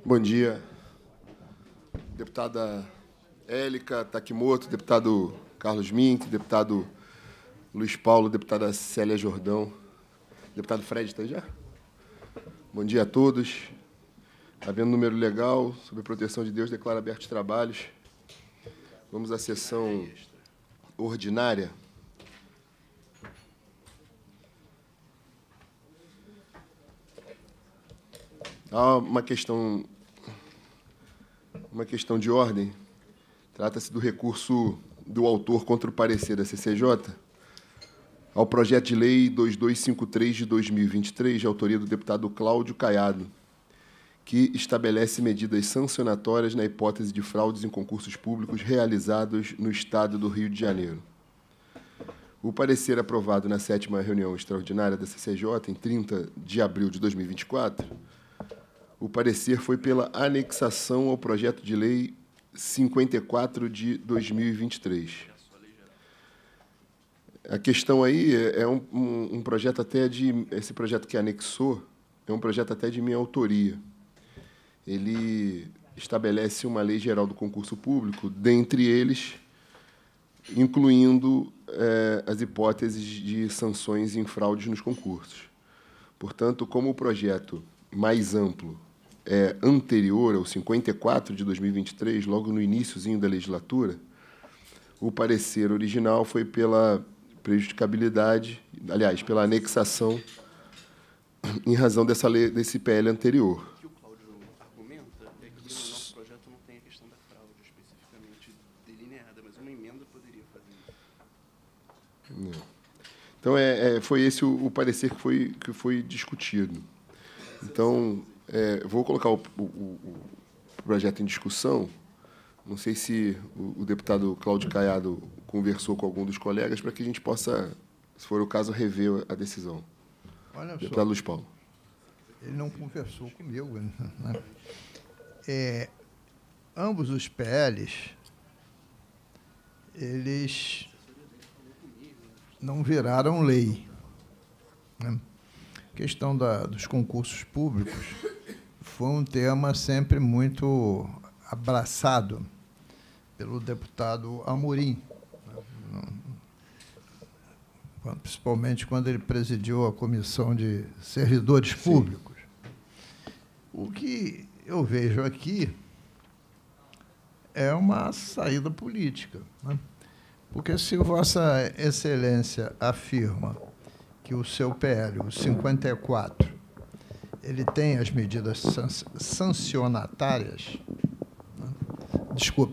Bom dia. Deputada Élica Takimoto, deputado Carlos Mink, deputado Luiz Paulo, deputada Célia Jordão. Deputado Fred, está aí já? Bom dia a todos. Havendo número legal, sob a proteção de Deus, declaro abertos os trabalhos. Vamos à sessão ordinária. Há uma questão de ordem. Trata-se do recurso do autor contra o parecer da CCJ ao projeto de lei 2253 de 2023, de autoria do deputado Cláudio Caiado, que estabelece medidas sancionatórias na hipótese de fraudes em concursos públicos realizados no Estado do Rio de Janeiro. O parecer aprovado na 7ª reunião extraordinária da CCJ, em 30 de abril de 2024, o parecer foi pela anexação ao projeto de lei 54 de 2023. A questão aí é um projeto até de... Esse projeto que anexou é um projeto até de minha autoria. Ele estabelece uma lei geral do concurso público, dentre eles, incluindo as hipóteses de sanções em fraudes nos concursos. Portanto, como o projeto mais amplo é anterior ao 54 de 2023, logo no iniciozinho da legislatura, o parecer original foi pela prejudicabilidade, aliás, pela anexação em razão dessa lei, desse PL anterior. O que o Cláudio argumenta é que no nosso projeto não tem a questão da fraude especificamente delineada, mas uma emenda poderia fazer isso. Então, foi esse o parecer que foi discutido. Então, vou colocar o projeto em discussão. Não sei se o deputado Cláudio Caiado conversou com algum dos colegas para que a gente possa, se for o caso, rever a decisão. Olha deputado Luiz Paulo. Ele não conversou comigo, né? Ambos os PLs, eles não viraram lei, né? A questão dos concursos públicos foi um tema sempre muito abraçado pelo deputado Amorim, principalmente quando ele presidiu a Comissão de Servidores Públicos. O que eu vejo aqui é uma saída política, né? Porque se Vossa Excelência afirma que o seu PL, o 54, ele tem as medidas sancionatárias, né? Desculpe,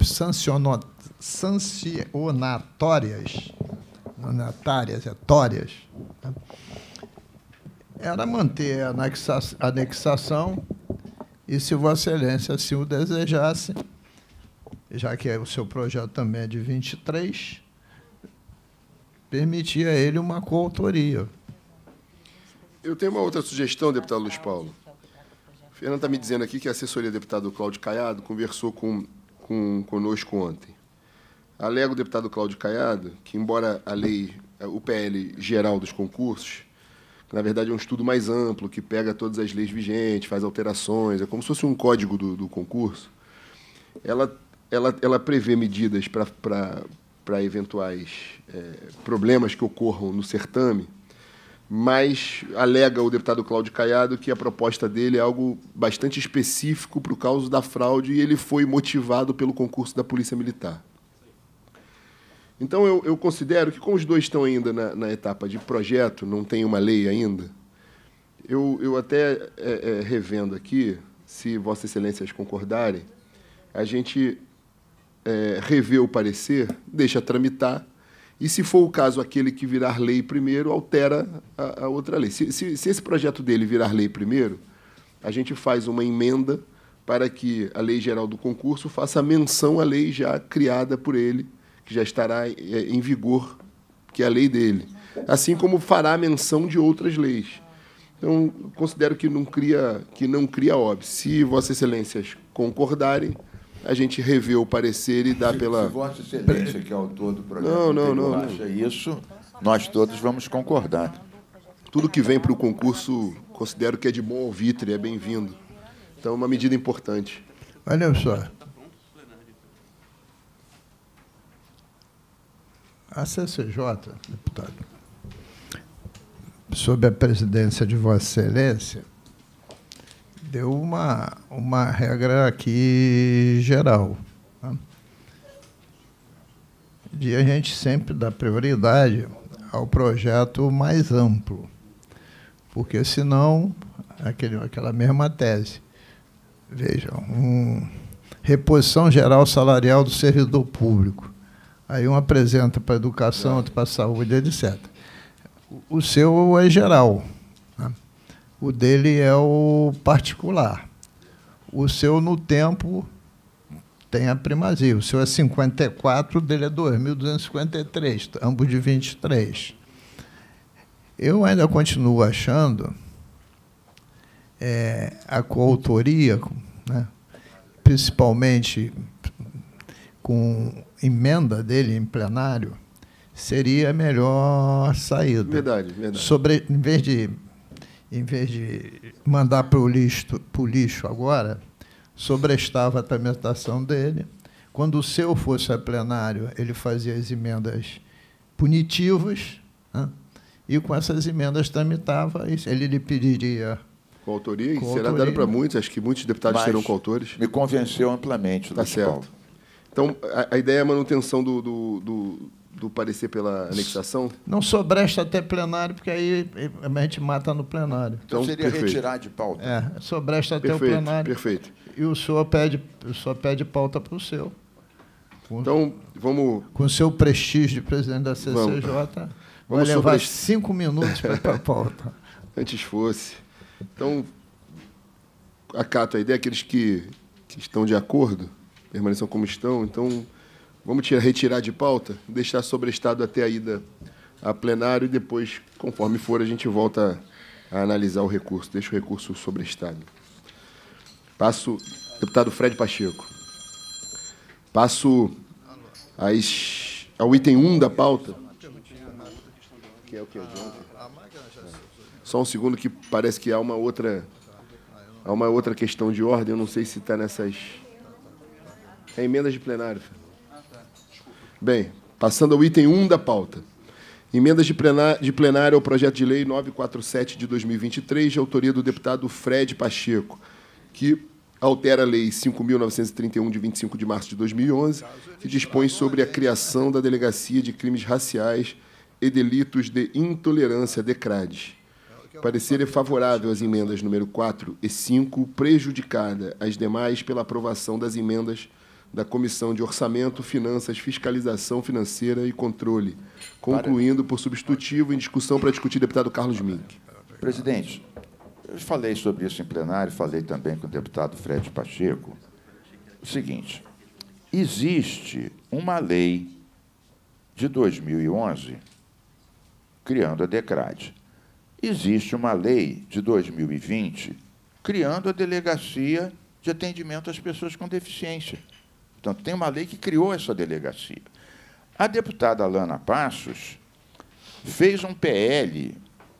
sancionatórias, tórias, né? Era manter a anexação e, se Vossa Excelência assim o desejasse, já que o seu projeto também é de 23, permitia a ele uma coautoria. Eu tenho uma outra sugestão, deputado Luiz Paulo. O Fernando está me dizendo aqui que a assessoria do deputado Cláudio Caiado conversou conosco ontem. Alega o deputado Cláudio Caiado que, embora a lei, o PL geral dos concursos, que, na verdade, é um estudo mais amplo, que pega todas as leis vigentes, faz alterações, é como se fosse um código do concurso, ela prevê medidas para eventuais problemas que ocorram no certame, mas alega o deputado Cláudio Caiado que a proposta dele é algo bastante específico para o caso da fraude e ele foi motivado pelo concurso da Polícia Militar. Então, eu considero que, como os dois estão ainda na etapa de projeto, não tem uma lei ainda, eu até revendo aqui, se Vossa Excelências concordarem, a gente revê o parecer, deixa tramitar, e, se for o caso, aquele que virar lei primeiro, altera a outra lei. Se esse projeto dele virar lei primeiro, a gente faz uma emenda para que a Lei Geral do Concurso faça menção à lei já criada por ele, que já estará em vigor, que é a lei dele, assim como fará menção de outras leis. Então, considero que não cria óbvio. Se Vossas Excelências concordarem, a gente revê o parecer e dá pela... Se Vossa Excelência, que é autor do projeto, não acha isso, nós todos vamos concordar. Tudo que vem para o concurso, considero que é de bom alvitre, é bem-vindo. Então, é uma medida importante. Olha só. A CCJ, deputado, sob a presidência de Vossa Excelência, deu uma regra aqui geral, tá? De a gente sempre dar prioridade ao projeto mais amplo, porque, senão, aquela mesma tese. Veja, reposição geral salarial do servidor público. Aí um apresenta para a educação, outro para a saúde, etc. O seu é geral, né? O dele é o particular. O seu, no tempo, tem a primazia. O seu é 54, o dele é 2.253, ambos de 23. Eu ainda continuo achando a coautoria, né, principalmente com emenda dele em plenário, seria a melhor saída. Verdade. Em vez de mandar para o lixo agora, sobrestava a tramitação dele. Quando o seu fosse a plenário, ele fazia as emendas punitivas, né? E com essas emendas tramitava, ele lhe pediria... Coautoria, e será dado para muitos, acho que muitos deputados serão coautores. Me convenceu amplamente. Está certo. Então, a ideia é a manutenção do parecer pela anexação? Não sobresta até plenário, porque aí a gente mata no plenário. Então seria retirar de pauta. Sobresta até o plenário. Perfeito. E o senhor só pede pauta para o seu. Então, vamos... Com o seu prestígio de presidente da CCJ, vai levar 5 minutos para ir para a pauta. Antes fosse. Então, acato a ideia, aqueles que estão de acordo, permaneçam como estão. Então, vamos retirar de pauta, deixar sobrestado até a ida a plenário e depois, conforme for, a gente volta a analisar o recurso. Deixa o recurso sobrestado. Passo, deputado Fred Pacheco. Passo ao item 1 da pauta. Que é o que é de ontem. Só um segundo, que parece que há uma outra questão de ordem. Eu não sei se está nessas... É emendas de plenário. Bem, passando ao item 1 da pauta. Emendas de plenário ao projeto de lei 947 de 2023, de autoria do deputado Fred Pacheco, que altera a lei 5.931, de 25 de março de 2011, que dispõe sobre a criação da Delegacia de Crimes Raciais e Delitos de Intolerância, DECRADES. Parecer é favorável às emendas número 4 e 5, prejudicada as demais pela aprovação das emendas da Comissão de Orçamento, Finanças, Fiscalização Financeira e Controle, concluindo por substitutivo em discussão para discutir deputado Carlos Mink. Presidente, eu falei sobre isso em plenário, falei também com o deputado Fred Pacheco. O seguinte, existe uma lei de 2011 criando a DECRADE. Existe uma lei de 2020 criando a Delegacia de Atendimento às Pessoas com Deficiência. Portanto, tem uma lei que criou essa delegacia. A deputada Alana Passos fez um PL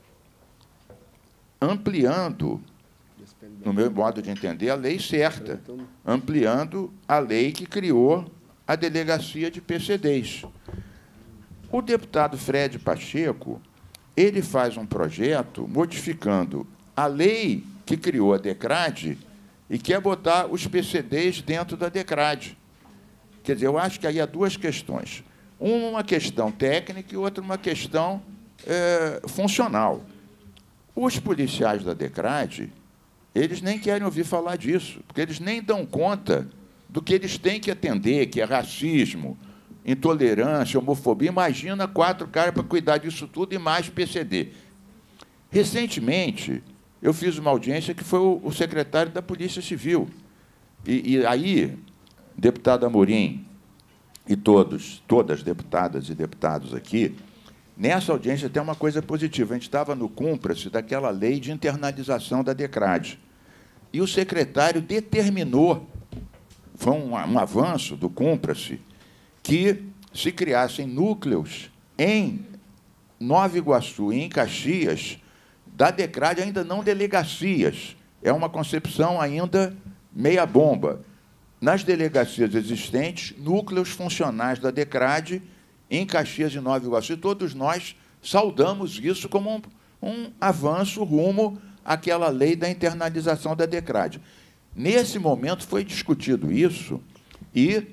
ampliando, no meu modo de entender, a lei certa, ampliando a lei que criou a Delegacia de PCDs. O deputado Fred Pacheco, ele faz um projeto modificando a lei que criou a DECRADE e quer botar os PCDs dentro da DECRADE. Quer dizer, eu acho que aí há duas questões. Uma questão técnica e outra uma questão funcional. Os policiais da DECRADE, eles nem querem ouvir falar disso, porque eles nem dão conta do que eles têm que atender, que é racismo, intolerância, homofobia. Imagina 4 caras para cuidar disso tudo e mais PCD. Recentemente, eu fiz uma audiência que foi o secretário da Polícia Civil. E aí, deputado Amorim e todas deputadas e deputados aqui, nessa audiência tem uma coisa positiva. A gente estava no cúmplice daquela lei de internalização da DECRADE. E o secretário determinou, foi um avanço do cúmplice, que se criassem núcleos em Nova Iguaçu e em Caxias da DECRADE, ainda não delegacias, é uma concepção ainda meia-bomba. Nas delegacias existentes, núcleos funcionais da DECRAD, em Caxias e Nova Iguaçu, todos nós saudamos isso como um avanço rumo àquela lei da internalização da DECRAD. Nesse momento foi discutido isso e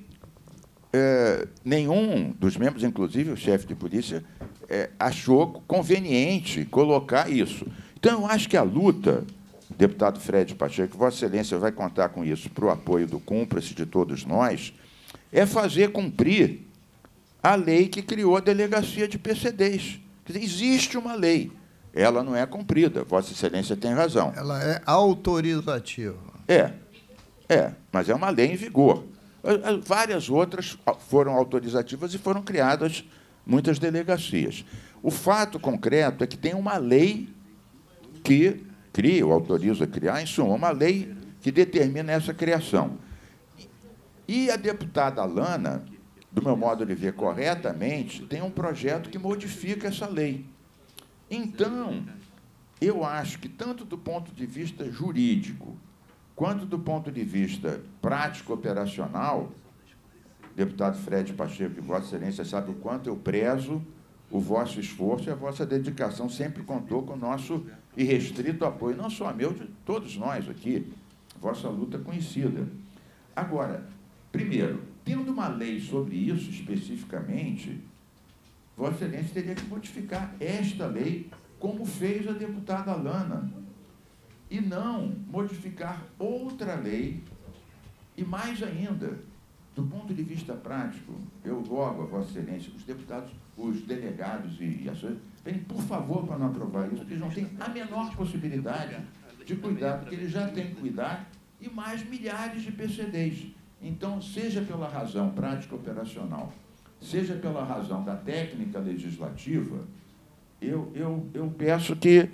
nenhum dos membros, inclusive o chefe de polícia, achou conveniente colocar isso. Então, eu acho que a luta, deputado Fred Pacheco, Vossa Excelência vai contar com isso para o apoio do cúmplice de todos nós, é fazer cumprir a lei que criou a delegacia de PCDs. Quer dizer, existe uma lei, ela não é cumprida, Vossa Excelência tem razão. Ela é autorizativa. Mas é uma lei em vigor. Várias outras foram autorizativas e foram criadas muitas delegacias. O fato concreto é que tem uma lei que cria, ou autoriza a criar, em suma, uma lei que determina essa criação. E a deputada Alana, do meu modo de ver corretamente, tem um projeto que modifica essa lei. Então, eu acho que, tanto do ponto de vista jurídico, quanto do ponto de vista prático-operacional, deputado Fred Pacheco, Vossa Excelência sabe o quanto eu prezo o vosso esforço e a vossa dedicação, sempre contou com o nosso irrestrito apoio, não só meu, de todos nós aqui, vossa luta conhecida. Agora, primeiro, tendo uma lei sobre isso especificamente, Vossa Excelência teria que modificar esta lei, como fez a deputada Alana, e não modificar outra lei, e mais ainda, do ponto de vista prático, eu rogo a Vossa Excelência, os deputados, os delegados e ações, venham, por favor, para não aprovar isso, porque eles não têm a menor possibilidade de cuidar, porque eles já têm que cuidar, e mais milhares de PCDs. Então, seja pela razão prática operacional, seja pela razão da técnica legislativa, eu peço que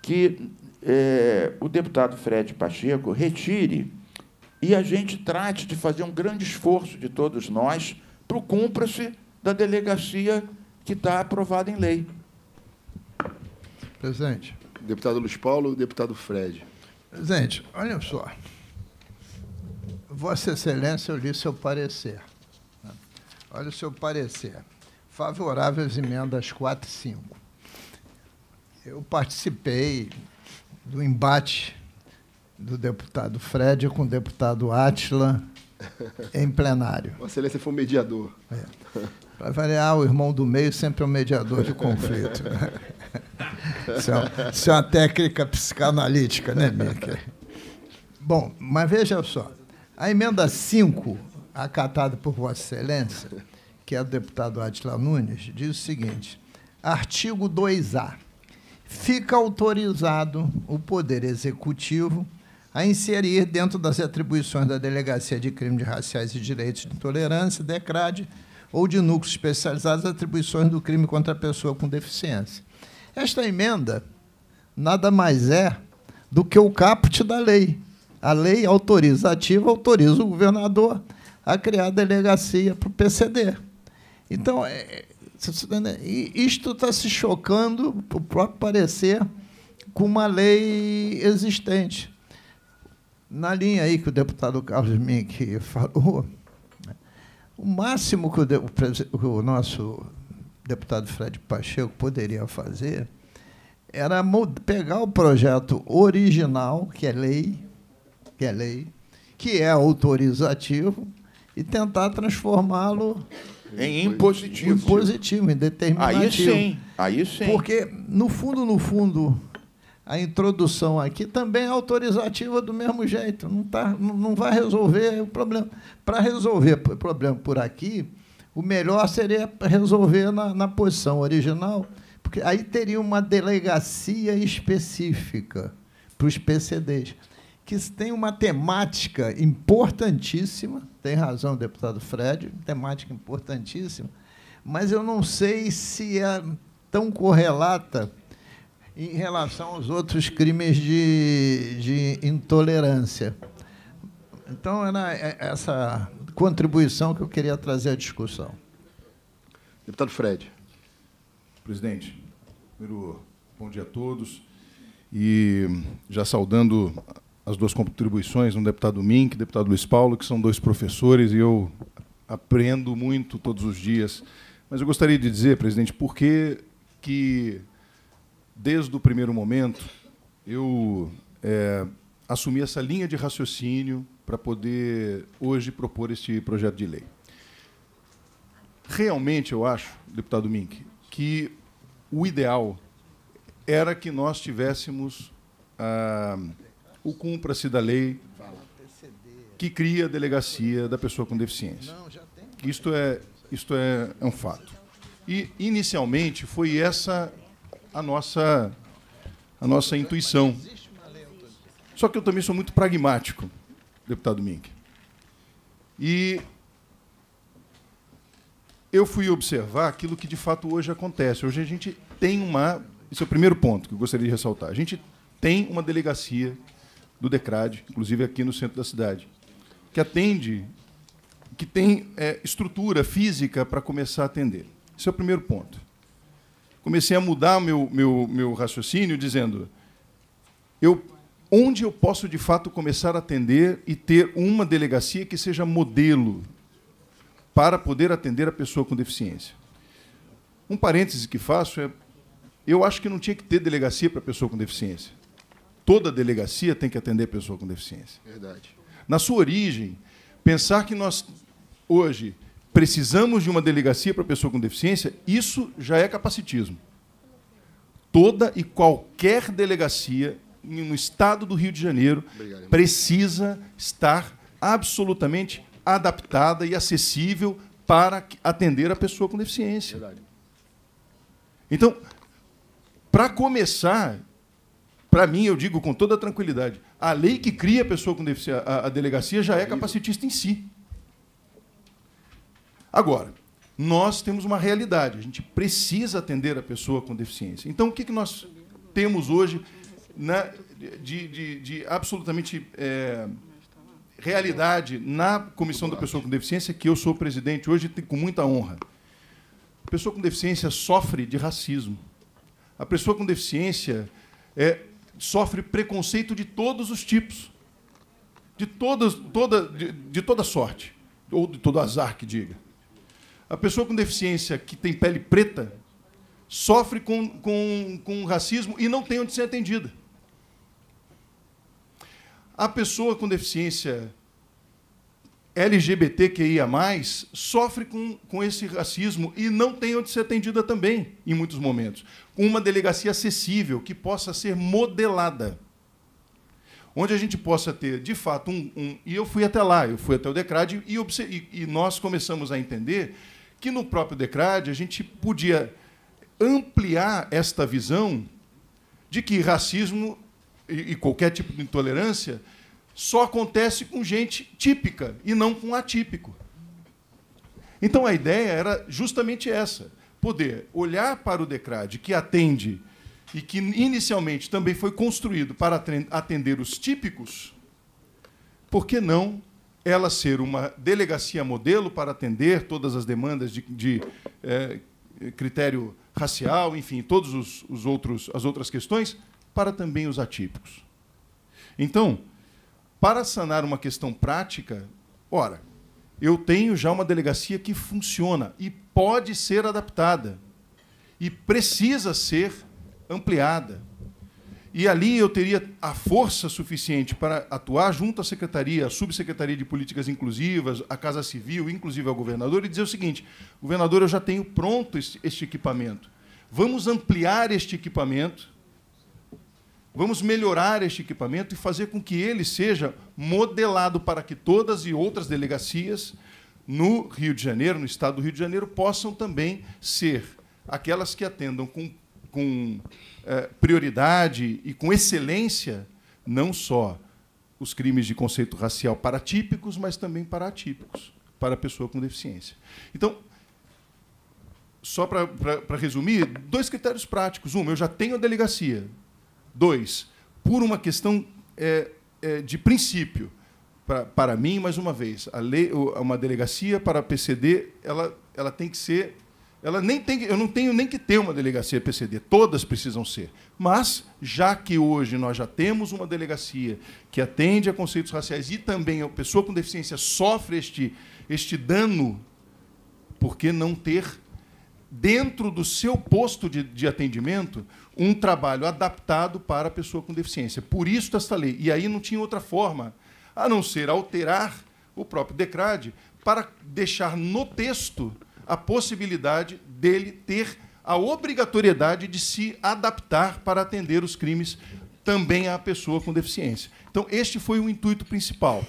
o deputado Fred Pacheco retire e a gente trate de fazer um grande esforço de todos nós para o cúmplice da delegacia que está aprovada em lei. Presidente. Deputado Luiz Paulo, deputado Fred. Presidente, olha só. Vossa Excelência, eu li seu parecer. Olha o seu parecer. Favorável às emendas 4 e 5. Eu participei do embate do deputado Fred com o deputado Átila em plenário. Vossa Excelência foi um mediador. Para variar, o irmão do meio sempre é um mediador de conflito. Isso é uma técnica psicanalítica, né, Mickey? Bom, mas veja só. A emenda 5, acatada por Vossa Excelência, que é do deputado Átila Nunes, diz o seguinte: artigo 2A. Fica autorizado o Poder Executivo a inserir dentro das atribuições da Delegacia de Crimes Raciais e Direitos de Intolerância, DECRAD, ou de núcleos especializados, atribuições do crime contra a pessoa com deficiência. Esta emenda nada mais é do que o caput da lei. A lei autorizativa autoriza o governador a criar a delegacia para o PCD. Então, isto está se chocando, por próprio parecer, com uma lei existente. Na linha aí que o deputado Carlos Mink falou, o máximo que o nosso deputado Fred Pacheco poderia fazer era pegar o projeto original, que é lei, que é autorizativo, e tentar transformá-lo em impositivo. Em positivo, em determinativo. Aí sim. Porque, no fundo, a introdução aqui também é autorizativa do mesmo jeito. Não vai resolver o problema. Para resolver o problema por aqui, o melhor seria resolver na posição original, porque aí teria uma delegacia específica para os PCDs, que tem uma temática importantíssima, tem razão o deputado Fred, temática importantíssima, mas eu não sei se é tão correlata em relação aos outros crimes de intolerância. Então, era essa contribuição que eu queria trazer à discussão. Deputado Fred. Presidente, primeiro, bom dia a todos. E já saudando as duas contribuições, um deputado Mink, deputado Luiz Paulo, que são dois professores, e eu aprendo muito todos os dias. Mas eu gostaria de dizer, presidente, por que, desde o primeiro momento, eu assumi essa linha de raciocínio para poder, hoje, propor este projeto de lei. Realmente, eu acho, deputado Mink, que o ideal era que nós tivéssemos o cumpra-se da lei que cria a delegacia da pessoa com deficiência. Isto é um fato. E, inicialmente, foi essa a nossa intuição. Só que eu também sou muito pragmático, deputado Mink. E eu fui observar aquilo que, de fato, hoje acontece. Hoje a gente tem uma... Esse é o primeiro ponto que eu gostaria de ressaltar. A gente tem uma delegacia do DECRAD, inclusive aqui no centro da cidade, que atende, que tem estrutura física para começar a atender. Esse é o primeiro ponto. Comecei a mudar meu raciocínio, dizendo onde eu posso, de fato, começar a atender e ter uma delegacia que seja modelo para poder atender a pessoa com deficiência. Um parêntese que faço eu acho que não tinha que ter delegacia para pessoa com deficiência. Toda delegacia tem que atender a pessoa com deficiência. Verdade. Na sua origem, pensar que nós, hoje, precisamos de uma delegacia para pessoa com deficiência, isso já é capacitismo. Toda e qualquer delegacia no estado do Rio de Janeiro precisa estar absolutamente adaptada e acessível para atender a pessoa com deficiência. Verdade. Então, para começar, para mim, eu digo com toda tranquilidade, a lei que cria a pessoa com deficiência, a delegacia já é capacitista em si. Agora, nós temos uma realidade, a gente precisa atender a pessoa com deficiência. Então, o que nós temos hoje de absolutamente realidade na Comissão da Pessoa com Deficiência, que eu sou presidente hoje com muita honra? A pessoa com deficiência sofre de racismo. A pessoa com deficiência sofre preconceito de todos os tipos, de toda sorte, ou de todo azar, que diga. A pessoa com deficiência que tem pele preta sofre com racismo e não tem onde ser atendida. A pessoa com deficiência LGBTQIA+, sofre com esse racismo e não tem onde ser atendida também, em muitos momentos. Com uma delegacia acessível, que possa ser modelada. Onde a gente possa ter, de fato, E eu fui até lá, eu fui até o DECRAD e nós começamos a entender que no próprio DECRAD a gente podia ampliar esta visão de que racismo e qualquer tipo de intolerância só acontece com gente típica e não com atípico. Então, a ideia era justamente essa, poder olhar para o DECRAD, que atende e que inicialmente também foi construído para atender os típicos, por que não ela ser uma delegacia modelo para atender todas as demandas de critério racial, enfim, todas as outras questões, para também os atípicos. Então, para sanar uma questão prática, ora, eu tenho já uma delegacia que funciona e pode ser adaptada e precisa ser ampliada. E ali eu teria a força suficiente para atuar junto à Secretaria, à Subsecretaria de Políticas Inclusivas, à Casa Civil, inclusive ao governador, e dizer o seguinte: governador, eu já tenho pronto este equipamento. Vamos ampliar este equipamento, vamos melhorar este equipamento e fazer com que ele seja modelado para que todas e outras delegacias no Rio de Janeiro, no estado do Rio de Janeiro, possam também ser aquelas que atendam com prioridade e com excelência, não só os crimes de conceito racial para típicos, mas também para atípicos, para a pessoa com deficiência. Então, só para resumir, 2 critérios práticos. 1, eu já tenho a delegacia. 2, por uma questão de princípio, para mim, mais uma vez, a lei, uma delegacia para a PCD, ela tem que ser Eu não tenho nem que ter uma delegacia PCD, todas precisam ser. Mas, já que hoje nós já temos uma delegacia que atende a conceitos raciais e também a pessoa com deficiência sofre este dano, por que não ter, dentro do seu posto de atendimento, um trabalho adaptado para a pessoa com deficiência? Por isso esta lei. E aí não tinha outra forma, a não ser alterar o próprio DECRAD para deixar no texto a possibilidade dele ter a obrigatoriedade de se adaptar para atender os crimes também à pessoa com deficiência. Então, este foi o intuito principal.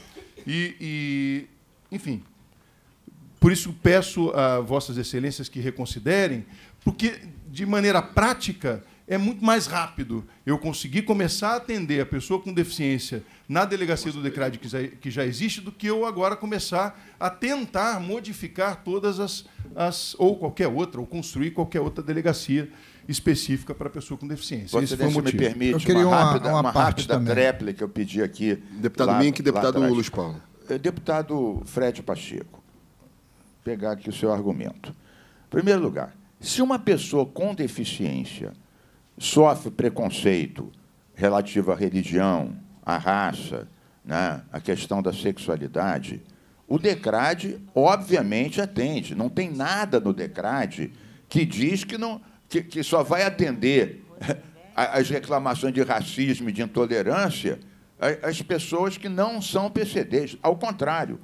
Enfim, por isso peço a Vossas Excelências que reconsiderem, porque, de maneira prática, é muito mais rápido eu conseguir começar a atender a pessoa com deficiência na delegacia do DECRAD que já existe, do que eu agora começar a tentar modificar todas ou qualquer outra, ou construir qualquer outra delegacia específica para a pessoa com deficiência. Esse foi o motivo. Me permite uma rápida réplica que eu pedi aqui. Deputado Mink e deputado Luiz Paulo. Deputado Fred Pacheco, vou pegar aqui o seu argumento. Em primeiro lugar, se uma pessoa com deficiência sofre preconceito relativo à religião, à raça, né, à questão da sexualidade, o DECRAD, obviamente, atende. Não tem nada no DECRAD que diz que só vai atender as reclamações de racismo e de intolerância as pessoas que não são PCDs. Ao contrário,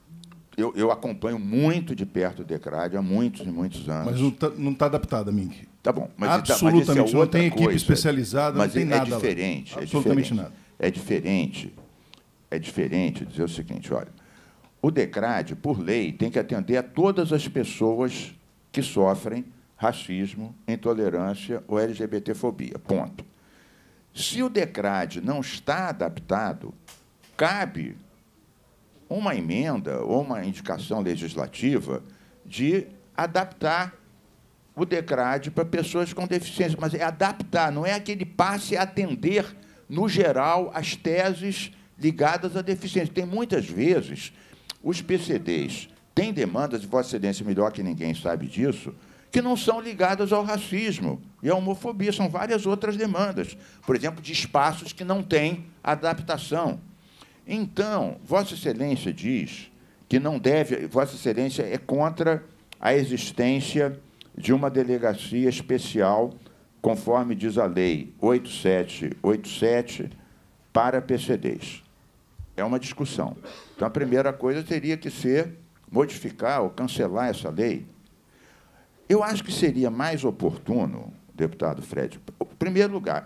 eu acompanho muito de perto o DECRAD há muitos e muitos anos. Mas não está adaptada, Mink. Tá bom, mas absolutamente, não tem equipe especializada, não tem nada. Mas é diferente. Absolutamente nada. É diferente dizer o seguinte, olha, o DECRAD, por lei, tem que atender a todas as pessoas que sofrem racismo, intolerância ou LGBTfobia, ponto. Se o DECRAD não está adaptado, cabe uma emenda ou uma indicação legislativa de adaptar o DECRAD para pessoas com deficiência, mas é adaptar, não é aquele passe a atender, no geral, as teses ligadas à deficiência. Tem muitas vezes, os PCDs têm demandas, e Vossa Excelência melhor que ninguém sabe disso, que não são ligadas ao racismo e à homofobia, são várias outras demandas. Por exemplo, de espaços que não têm adaptação. Então, Vossa Excelência diz que não deve, Vossa Excelência é contra a existência de uma delegacia especial, conforme diz a Lei 8787, para PCDs. É uma discussão. Então, a primeira coisa teria que ser modificar ou cancelar essa lei. Eu acho que seria mais oportuno, deputado Fred, em primeiro lugar,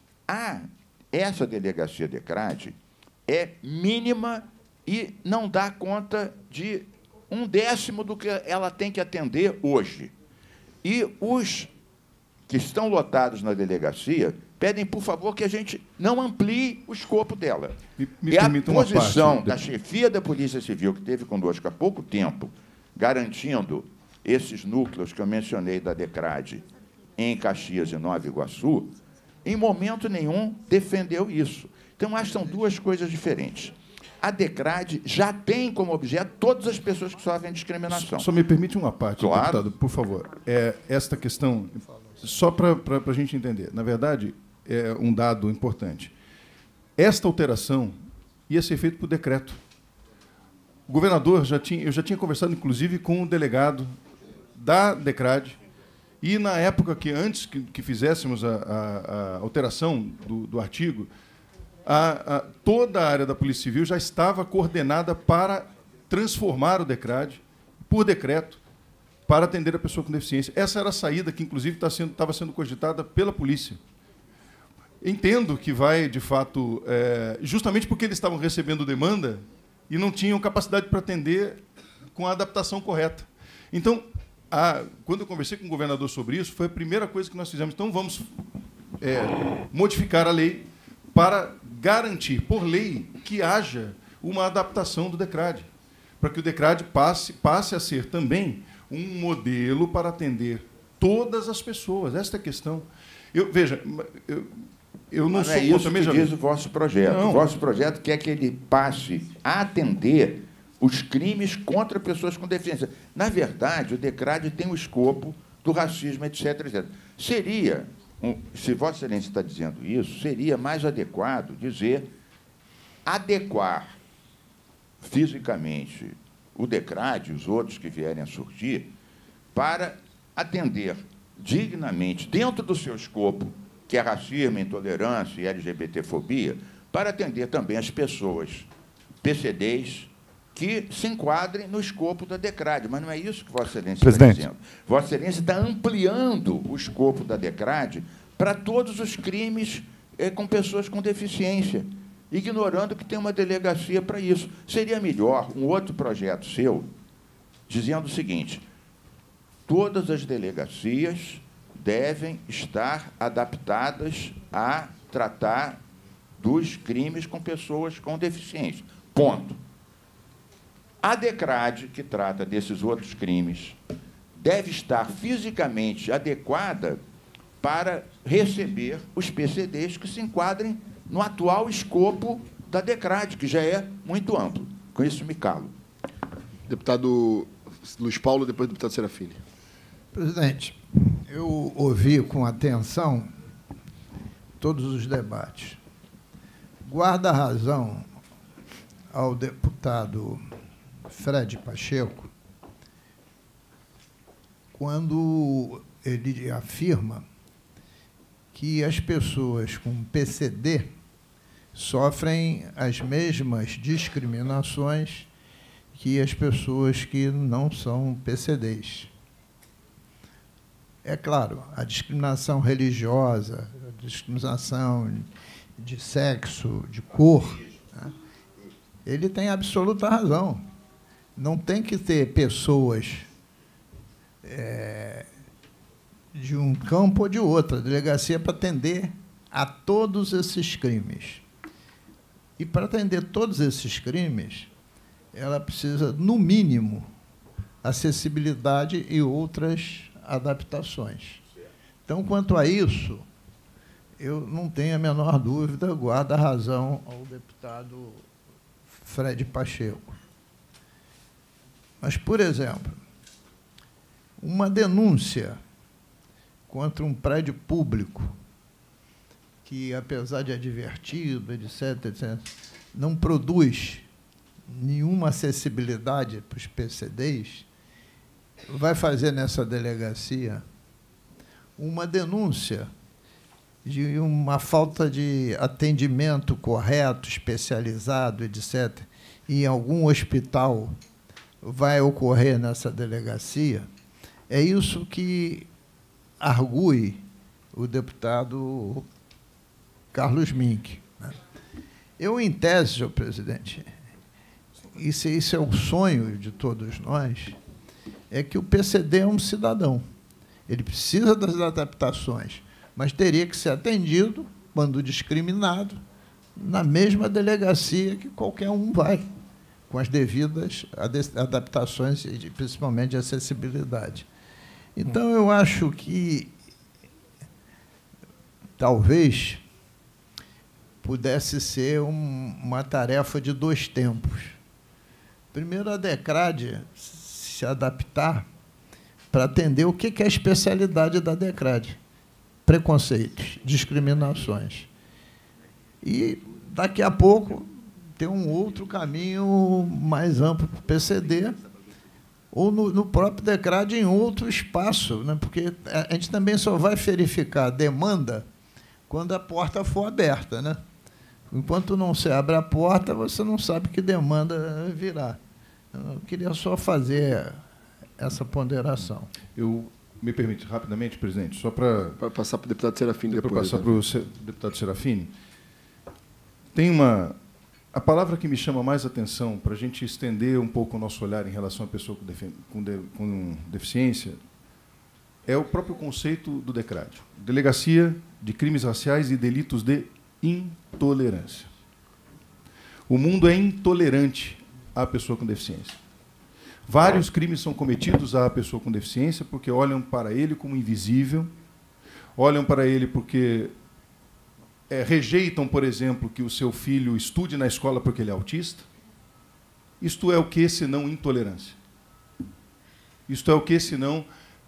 essa delegacia DECRAD é mínima e não dá conta de 1/10 do que ela tem que atender hoje. E os que estão lotados na delegacia pedem, por favor, que a gente não amplie o escopo dela. E a posição da chefia da Polícia Civil, que esteve conosco há pouco tempo, garantindo esses núcleos que eu mencionei da DECRAD em Caxias e Nova Iguaçu, em momento nenhum defendeu isso. Então, acho que são duas coisas diferentes. A DECRAD já tem como objeto todas as pessoas que sofrem discriminação. Só me permite uma parte, claro, deputado, por favor. Esta questão, só para a gente entender, na verdade, é um dado importante. Esta alteração ia ser feita por decreto. O governador, eu já tinha conversado, inclusive, com o delegado da DECRAD, e, na época que, antes que fizéssemos a alteração do artigo, toda a área da Polícia Civil já estava coordenada para transformar o DECRAD, por decreto, para atender a pessoa com deficiência. Essa era a saída que, inclusive, estava sendo cogitada pela polícia. Entendo que vai, de fato, justamente porque eles estavam recebendo demanda e não tinham capacidade para atender com a adaptação correta. Então, quando eu conversei com o governador sobre isso, foi a primeira coisa que nós fizemos. Então, vamos modificar a lei para garantir, por lei, que haja uma adaptação do DECRAD, para que o DECRAD passe a ser também um modelo para atender todas as pessoas. Esta é a questão. Veja, eu não sou... É isso que diz o vosso projeto. Não. O vosso projeto quer que ele passe a atender os crimes contra pessoas com deficiência. Na verdade, o DECRAD tem o escopo do racismo, etc. etc. Seria, se Vossa Excelência está dizendo isso, seria mais adequado dizer adequar fisicamente o DECRAD e os outros que vierem a surgir para atender dignamente, dentro do seu escopo, que é racismo, intolerância e LGBTfobia, para atender também as pessoas PCDs que se enquadrem no escopo da DECRAD. Mas não é isso que Vossa Excelência está dizendo. Vossa Excelência está ampliando o escopo da DECRAD para todos os crimes com pessoas com deficiência, ignorando que tem uma delegacia para isso. Seria melhor um outro projeto seu, dizendo o seguinte: todas as delegacias devem estar adaptadas a tratar dos crimes com pessoas com deficiência. Ponto. A DECRAD, que trata desses outros crimes, deve estar fisicamente adequada para receber os PCDs que se enquadrem no atual escopo da DECRAD, que já é muito amplo. Com isso, me calo. Deputado Luiz Paulo, depois do deputado Serafini. Presidente, eu ouvi com atenção todos os debates. Guarda razão ao deputado Fred Pacheco quando ele afirma que as pessoas com PCD sofrem as mesmas discriminações que as pessoas que não são PCDs. É claro, a discriminação religiosa, a discriminação de sexo, de cor, né? Ele tem absoluta razão. Não tem que ter pessoas de um campo ou de outro. A delegacia é para atender a todos esses crimes. E, para atender todos esses crimes, ela precisa, no mínimo, acessibilidade e outras adaptações. Então, quanto a isso, eu não tenho a menor dúvida, guarda razão ao deputado Fred Pacheco. Mas, por exemplo, uma denúncia contra um prédio público que, apesar de advertido, etc., etc., não produz nenhuma acessibilidade para os PCDs, vai fazer nessa delegacia uma denúncia de uma falta de atendimento correto, especializado, etc., em algum hospital vai ocorrer nessa delegacia. É isso que argue o deputado Carlos Mink. Eu, em tese, senhor presidente, isso é o sonho de todos nós, é que o PCD é um cidadão. Ele precisa das adaptações, mas teria que ser atendido, quando discriminado, na mesma delegacia que qualquer um vai, com as devidas adaptações, principalmente de acessibilidade. Então, eu acho que talvez pudesse ser uma tarefa de dois tempos. Primeiro, a DECRAD se adaptar para atender o que é a especialidade da DECRAD: preconceitos, discriminações. E, daqui a pouco, ter um outro caminho mais amplo para o PCD, ou no próprio DECRAD em outro espaço, né? Porque a gente também só vai verificar a demanda quando a porta for aberta, né? Enquanto não se abre a porta, você não sabe que demanda virá. Eu queria só fazer essa ponderação. Me permite, rapidamente, presidente, só para passar para o deputado Serafini depois. Para passar para o deputado Serafini. Tem a palavra que me chama mais atenção, para a gente estender um pouco o nosso olhar em relação à pessoa com deficiência, é o próprio conceito do DECRAD: Delegacia de Crimes Raciais e Delitos de Intolerância. O mundo é intolerante à pessoa com deficiência. Vários crimes são cometidos à pessoa com deficiência porque olham para ele como invisível, olham para ele porque rejeitam, por exemplo, que o seu filho estude na escola porque ele é autista. Isto é o que, senão intolerância? Isto é o que, senão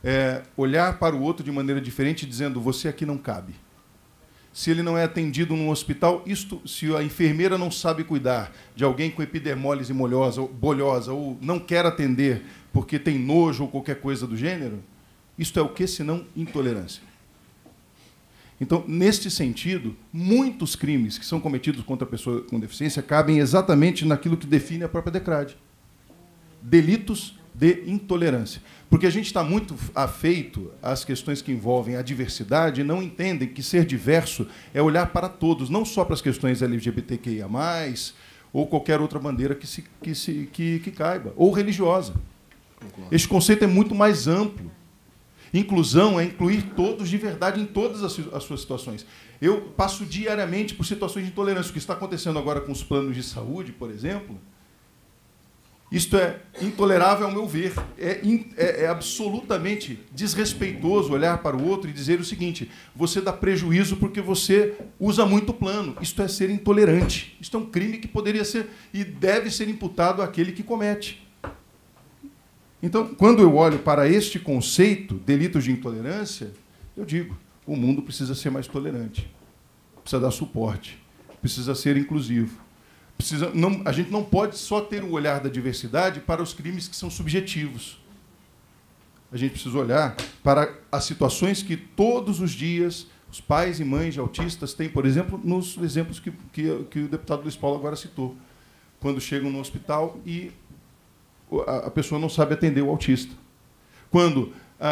olhar para o outro de maneira diferente, dizendo, você aqui não cabe. Se ele não é atendido num hospital, se a enfermeira não sabe cuidar de alguém com epidermólise bolhosa ou não quer atender porque tem nojo ou qualquer coisa do gênero, isto é o que senão intolerância? Então, neste sentido, muitos crimes que são cometidos contra a pessoa com deficiência cabem exatamente naquilo que define a própria DECRAD. Delitos de intolerância. Porque a gente está muito afeito às questões que envolvem a diversidade e não entendem que ser diverso é olhar para todos, não só para as questões LGBTQIA+, ou qualquer outra bandeira que caiba, ou religiosa. Este conceito é muito mais amplo. Inclusão é incluir todos de verdade em todas as suas situações. Eu passo diariamente por situações de intolerância. O que está acontecendo agora com os planos de saúde, por exemplo, isto é intolerável ao meu ver. É absolutamente desrespeitoso olhar para o outro e dizer o seguinte, você dá prejuízo porque você usa muito plano. Isto é ser intolerante. Isto é um crime que poderia ser e deve ser imputado àquele que comete. Então, quando eu olho para este conceito, delitos de intolerância, eu digo, o mundo precisa ser mais tolerante, precisa dar suporte, precisa ser inclusivo. A gente não pode só ter o olhar da diversidade para os crimes que são subjetivos. A gente precisa olhar para as situações que todos os dias os pais e mães de autistas têm, por exemplo, nos exemplos que o deputado Luiz Paulo agora citou, quando chegam no hospital e a pessoa não sabe atender o autista. Quando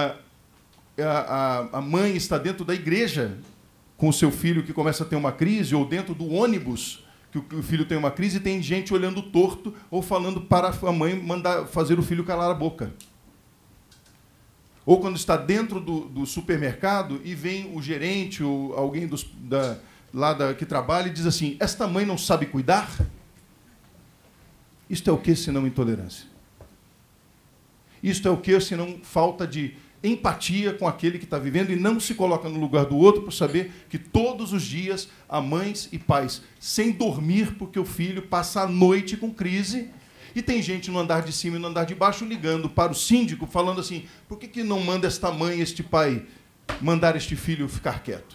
a mãe está dentro da igreja com o seu filho que começa a ter uma crise, ou dentro do ônibus que o filho tem uma crise e tem gente olhando torto ou falando para a mãe mandar fazer o filho calar a boca. Ou quando está dentro do supermercado e vem o gerente ou alguém que trabalha e diz assim, esta mãe não sabe cuidar? Isto é o que senão intolerância? Isto é o que senão falta de empatia com aquele que está vivendo e não se coloca no lugar do outro para saber que todos os dias há mães e pais sem dormir porque o filho passa a noite com crise e tem gente no andar de cima e no andar de baixo ligando para o síndico falando assim, por que não manda esta mãe, este pai, mandar este filho ficar quieto?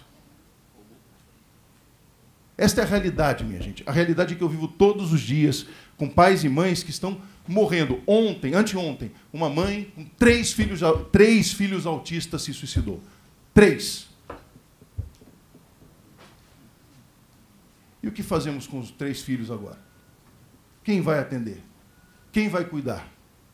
Esta é a realidade, minha gente. A realidade é que eu vivo todos os dias com pais e mães que estão morrendo. Anteontem, uma mãe com 3 filhos autistas se suicidou. 3. E o que fazemos com os 3 filhos agora? Quem vai atender? Quem vai cuidar?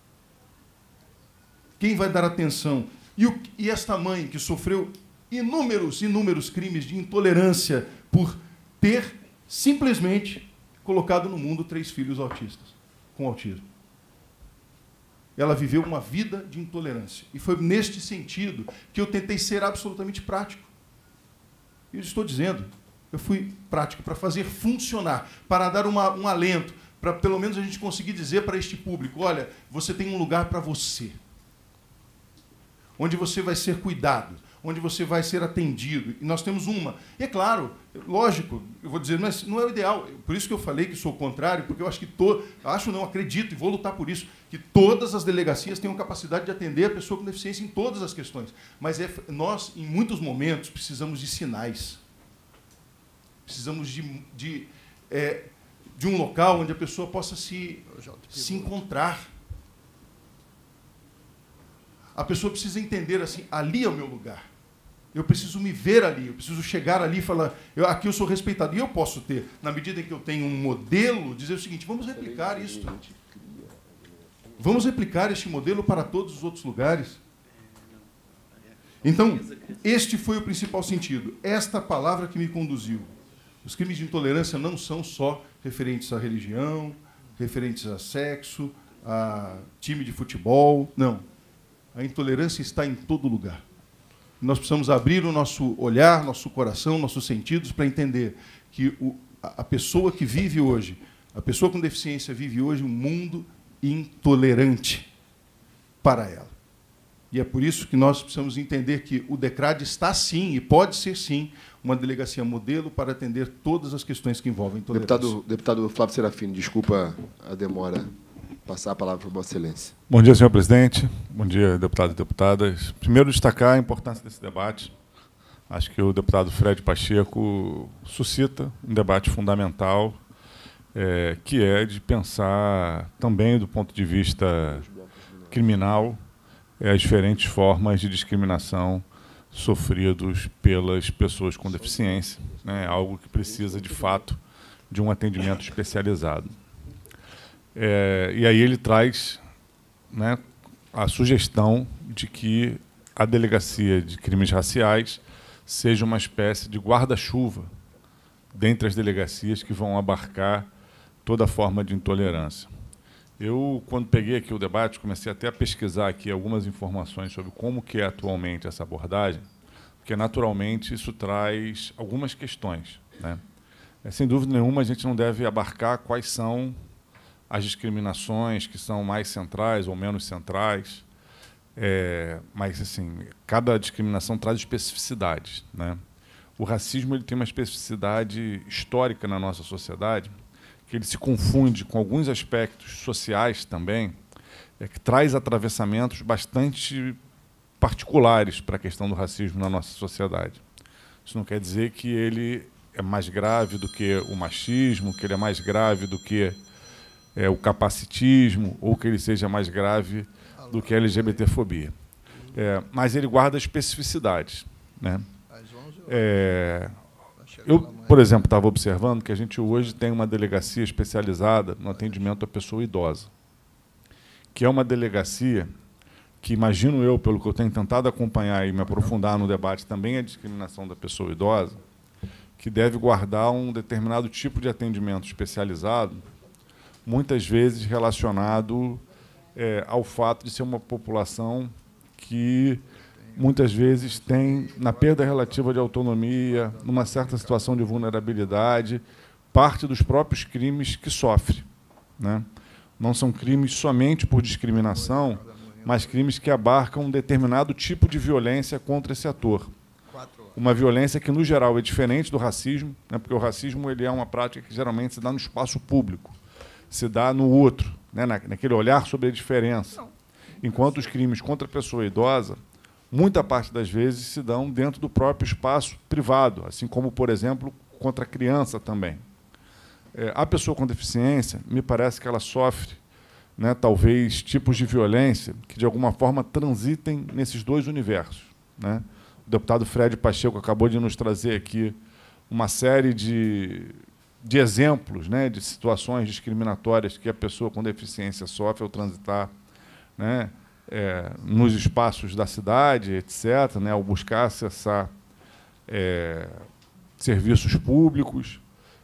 Quem vai dar atenção? E esta mãe que sofreu inúmeros crimes de intolerância por ter simplesmente colocado no mundo 3 filhos autistas, com autismo. Ela viveu uma vida de intolerância. E foi neste sentido que eu tentei ser absolutamente prático. Eu estou dizendo, eu fui prático para fazer funcionar, para dar um alento, para pelo menos a gente conseguir dizer para este público, olha, você tem um lugar para você, onde você vai ser cuidado, onde você vai ser atendido. E nós temos uma. E é claro, lógico, eu vou dizer, mas não é o ideal. Por isso que eu falei que sou o contrário, porque eu acho que acredito e vou lutar por isso, que todas as delegacias tenham capacidade de atender a pessoa com deficiência em todas as questões. Mas nós, em muitos momentos, precisamos de sinais. Precisamos de um local onde a pessoa possa se encontrar. A pessoa precisa entender assim, ali é o meu lugar. Eu preciso me ver ali, eu preciso chegar ali e falar, aqui eu sou respeitado. E eu posso ter, na medida em que eu tenho um modelo, dizer o seguinte, vamos replicar isso. Vamos replicar este modelo para todos os outros lugares. Então, este foi o principal sentido. Esta palavra que me conduziu. Os crimes de intolerância não são só referentes à religião, referentes a sexo, a time de futebol, não. A intolerância está em todo lugar. Nós precisamos abrir o nosso olhar, nosso coração, nossos sentidos para entender que a pessoa que vive hoje, a pessoa com deficiência vive hoje um mundo intolerante para ela. E é por isso que nós precisamos entender que o DECRAD está, sim, e pode ser, sim, uma delegacia modelo para atender todas as questões que envolvem intolerância. Deputado Flávio Serafini, desculpa a demora passar a palavra para Vossa Excelência. Bom dia, senhor presidente. Bom dia, deputados e deputadas. Primeiro, destacar a importância desse debate. Acho que o deputado Fred Pacheco suscita um debate fundamental, que é de pensar também do ponto de vista criminal as diferentes formas de discriminação sofridos pelas pessoas com deficiência, né, algo que precisa, de fato, de um atendimento especializado. E aí ele traz, né, a sugestão de que a Delegacia de Crimes Raciais seja uma espécie de guarda-chuva dentre as delegacias que vão abarcar toda forma de intolerância. Eu, quando peguei aqui o debate, comecei até a pesquisar aqui algumas informações sobre como que é atualmente essa abordagem, porque, naturalmente, isso traz algumas questões, né? Sem dúvida nenhuma, a gente não deve abarcar quais são as discriminações que são mais centrais ou menos centrais, mas, assim, cada discriminação traz especificidades, né? O racismo ele tem uma especificidade histórica na nossa sociedade, que ele se confunde com alguns aspectos sociais também, que traz atravessamentos bastante particulares para a questão do racismo na nossa sociedade. Isso não quer dizer que ele é mais grave do que o machismo, que ele é mais grave do que o capacitismo, ou que ele seja mais grave do que a LGBTfobia. Mas ele guarda especificidades, né? Eu, por exemplo, estava observando que a gente hoje tem uma delegacia especializada no atendimento à pessoa idosa, que é uma delegacia que, imagino eu, pelo que eu tenho tentado acompanhar e me aprofundar no debate, também a discriminação da pessoa idosa, que deve guardar um determinado tipo de atendimento especializado, muitas vezes relacionado ao fato de ser uma população que muitas vezes tem, na perda relativa de autonomia, numa certa situação de vulnerabilidade, parte dos próprios crimes que sofre, né? Não são crimes somente por discriminação, mas crimes que abarcam um determinado tipo de violência contra esse ator. Uma violência que, no geral, é diferente do racismo, né? Porque o racismo ele é uma prática que geralmente se dá no espaço público, se dá no outro, né? Naquele olhar sobre a diferença. Enquanto os crimes contra a pessoa idosa, muita parte das vezes se dão dentro do próprio espaço privado, assim como, por exemplo, contra a criança também. A pessoa com deficiência, me parece que ela sofre, né, talvez, tipos de violência que, de alguma forma, transitem nesses dois universos, né? O deputado Fred Pacheco acabou de nos trazer aqui uma série de exemplos, né, de situações discriminatórias que a pessoa com deficiência sofre ao transitar, né, nos espaços da cidade, etc., né, ao buscar acessar serviços públicos.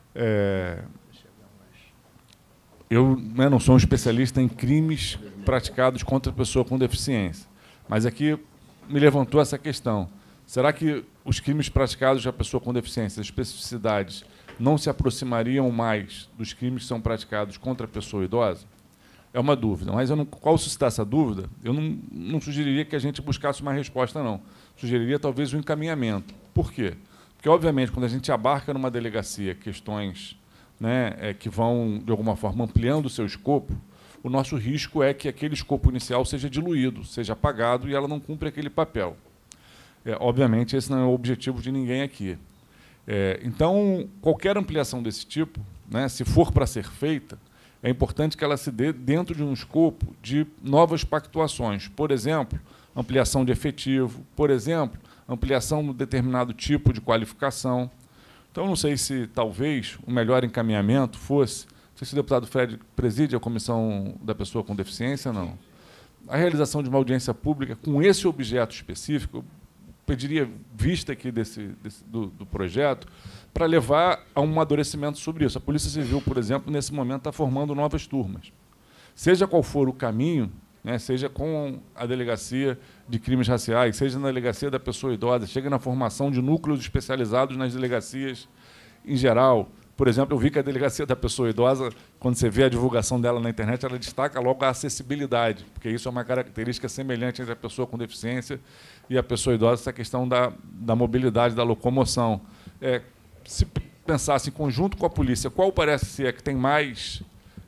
Eu, né, não sou um especialista em crimes praticados contra a pessoa com deficiência, mas aqui me levantou essa questão. Será que os crimes praticados à pessoa com deficiência, as especificidades, não se aproximariam mais dos crimes que são praticados contra a pessoa idosa? É uma dúvida, mas qual suscitar essa dúvida, eu não sugeriria que a gente buscasse uma resposta, não. Sugeriria, talvez, um encaminhamento. Por quê? Porque, obviamente, quando a gente abarca numa delegacia questões, né, que vão, de alguma forma, ampliando o seu escopo, o nosso risco é que aquele escopo inicial seja diluído, seja apagado e ela não cumpra aquele papel. Obviamente, esse não é o objetivo de ninguém aqui. Então, qualquer ampliação desse tipo, né, se for para ser feita, é importante que ela se dê dentro de um escopo de novas pactuações. Por exemplo, ampliação de efetivo, por exemplo, ampliação de determinado tipo de qualificação. Então, não sei se, talvez, o melhor encaminhamento fosse, não sei se o deputado Fred preside a Comissão da Pessoa com Deficiência, não. A realização de uma audiência pública com esse objeto específico, eu pediria vista aqui do projeto, para levar a um amadurecimento sobre isso. A Polícia Civil, por exemplo, nesse momento está formando novas turmas. Seja qual for o caminho, né, seja com a Delegacia de Crimes Raciais, seja na Delegacia da Pessoa Idosa, chega na formação de núcleos especializados nas delegacias em geral. Por exemplo, eu vi que a Delegacia da Pessoa Idosa, quando você vê a divulgação dela na internet, ela destaca logo a acessibilidade, porque isso é uma característica semelhante entre a pessoa com deficiência e a pessoa idosa, essa questão da mobilidade, da locomoção. Se pensasse em conjunto com a polícia, qual parece ser que tem mais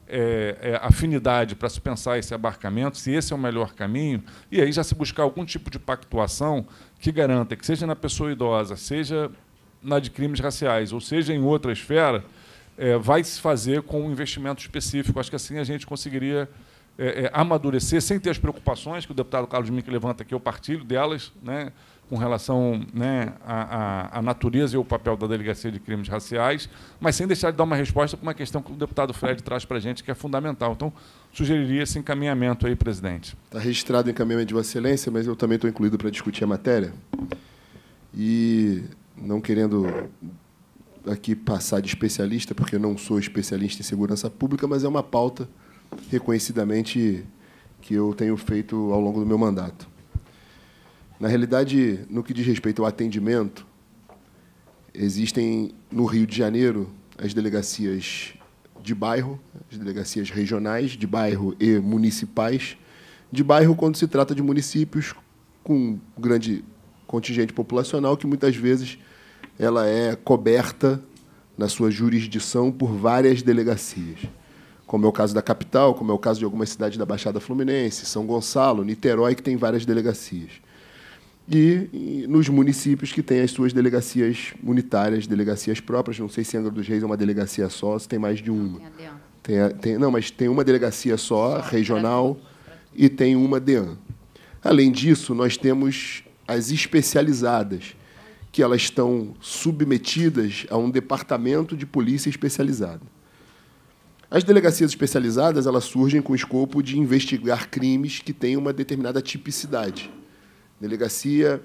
afinidade para se pensar esse abarcamento, se esse é o melhor caminho, e aí já se buscar algum tipo de pactuação que garanta que, seja na pessoa idosa, seja na de crimes raciais, ou seja em outra esfera, vai se fazer com um investimento específico. Acho que assim a gente conseguiria amadurecer, sem ter as preocupações que o deputado Carlos Mink levanta aqui, eu partilho delas, né, com relação, né, à natureza e ao papel da Delegacia de Crimes Raciais, mas sem deixar de dar uma resposta para uma questão que o deputado Fred traz para a gente, que é fundamental. Então, sugeriria esse encaminhamento aí, presidente. Está registrado o encaminhamento de Vossa Excelência, mas eu também estou incluído para discutir a matéria. E, não querendo aqui passar de especialista, porque eu não sou especialista em segurança pública, mas é uma pauta, reconhecidamente, que eu tenho feito ao longo do meu mandato. Na realidade, no que diz respeito ao atendimento, existem, no Rio de Janeiro, as delegacias de bairro, as delegacias regionais, de bairro e municipais. De bairro, quando se trata de municípios com grande contingente populacional, que muitas vezes ela é coberta na sua jurisdição por várias delegacias, como é o caso da capital, como é o caso de algumas cidades da Baixada Fluminense, São Gonçalo, Niterói, que tem várias delegacias. E nos municípios que têm as suas delegacias unitárias, delegacias próprias. Não sei se Angra dos Reis é uma delegacia só, se tem mais de uma. Não, mas tem uma delegacia só, regional, e tem uma DEAN. Além disso, nós temos as especializadas, que elas estão submetidas a um departamento de polícia especializado. As delegacias especializadas, elas surgem com o escopo de investigar crimes que têm uma determinada tipicidade. Delegacia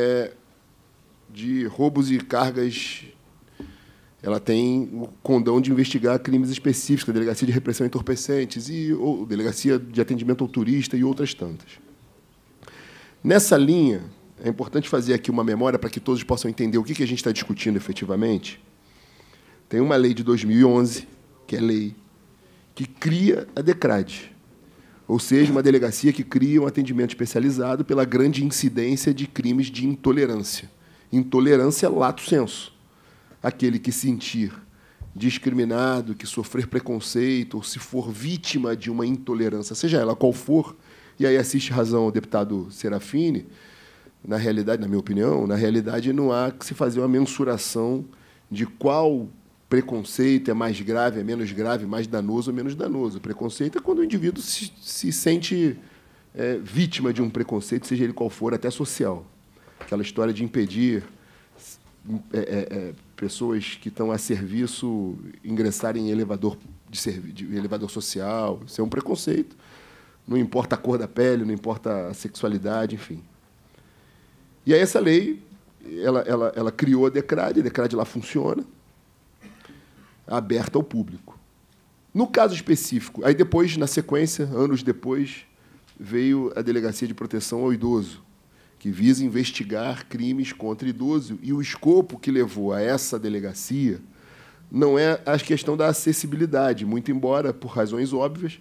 de roubos e cargas, ela tem o condão de investigar crimes específicos, a Delegacia de Repressão a Entorpecentes, ou Delegacia de Atendimento ao Turista e outras tantas. Nessa linha, é importante fazer aqui uma memória para que todos possam entender o que a gente está discutindo efetivamente. Tem uma lei de 2011, que é lei, que cria a DECRAD, ou seja, uma delegacia que cria um atendimento especializado pela grande incidência de crimes de intolerância. Intolerância lato sensu. Aquele que se sentir discriminado, que sofrer preconceito, ou se for vítima de uma intolerância, seja ela qual for, e aí assiste razão ao deputado Serafini, na realidade, na minha opinião, na realidade não há que se fazer uma mensuração de qual preconceito é mais grave, é menos grave, mais danoso ou menos danoso. O preconceito é quando o indivíduo se sente vítima de um preconceito, seja ele qual for, até social. Aquela história de impedir pessoas que estão a serviço ingressarem em elevador de elevador social. Isso é um preconceito. Não importa a cor da pele, não importa a sexualidade, enfim. E aí essa lei, ela criou a DECRAD lá funciona, aberta ao público. No caso específico, aí depois, na sequência, anos depois, veio a Delegacia de Proteção ao Idoso, que visa investigar crimes contra idoso, e o escopo que levou a essa delegacia não é a questão da acessibilidade, muito embora, por razões óbvias,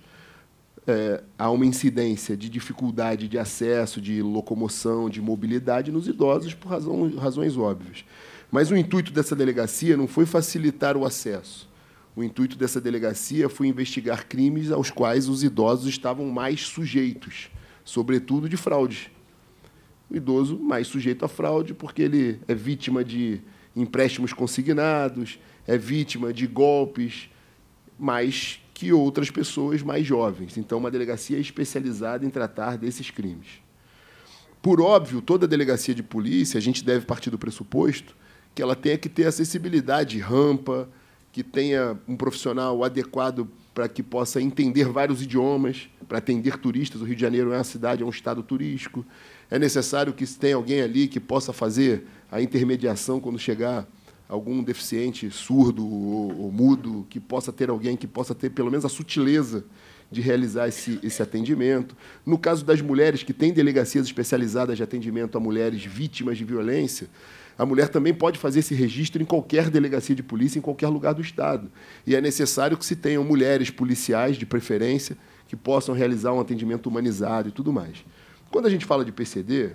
há uma incidência de dificuldade de acesso, de locomoção, de mobilidade nos idosos, por razões óbvias. Mas o intuito dessa delegacia não foi facilitar o acesso. O intuito dessa delegacia foi investigar crimes aos quais os idosos estavam mais sujeitos, sobretudo de fraude. O idoso mais sujeito à fraude porque ele é vítima de empréstimos consignados, é vítima de golpes, mais que outras pessoas mais jovens. Então, uma delegacia especializada em tratar desses crimes. Por óbvio, toda delegacia de polícia, a gente deve partir do pressuposto que ela tenha que ter acessibilidade, rampa, que tenha um profissional adequado para que possa entender vários idiomas, para atender turistas. O Rio de Janeiro é uma cidade, é um estado turístico. É necessário que tenha alguém ali que possa fazer a intermediação quando chegar algum deficiente surdo ou mudo, que possa ter alguém que possa ter pelo menos a sutileza de realizar esse atendimento. No caso das mulheres, que têm delegacias especializadas de atendimento a mulheres vítimas de violência, a mulher também pode fazer esse registro em qualquer delegacia de polícia, em qualquer lugar do Estado. E é necessário que se tenham mulheres policiais, de preferência, que possam realizar um atendimento humanizado e tudo mais. Quando a gente fala de PCD,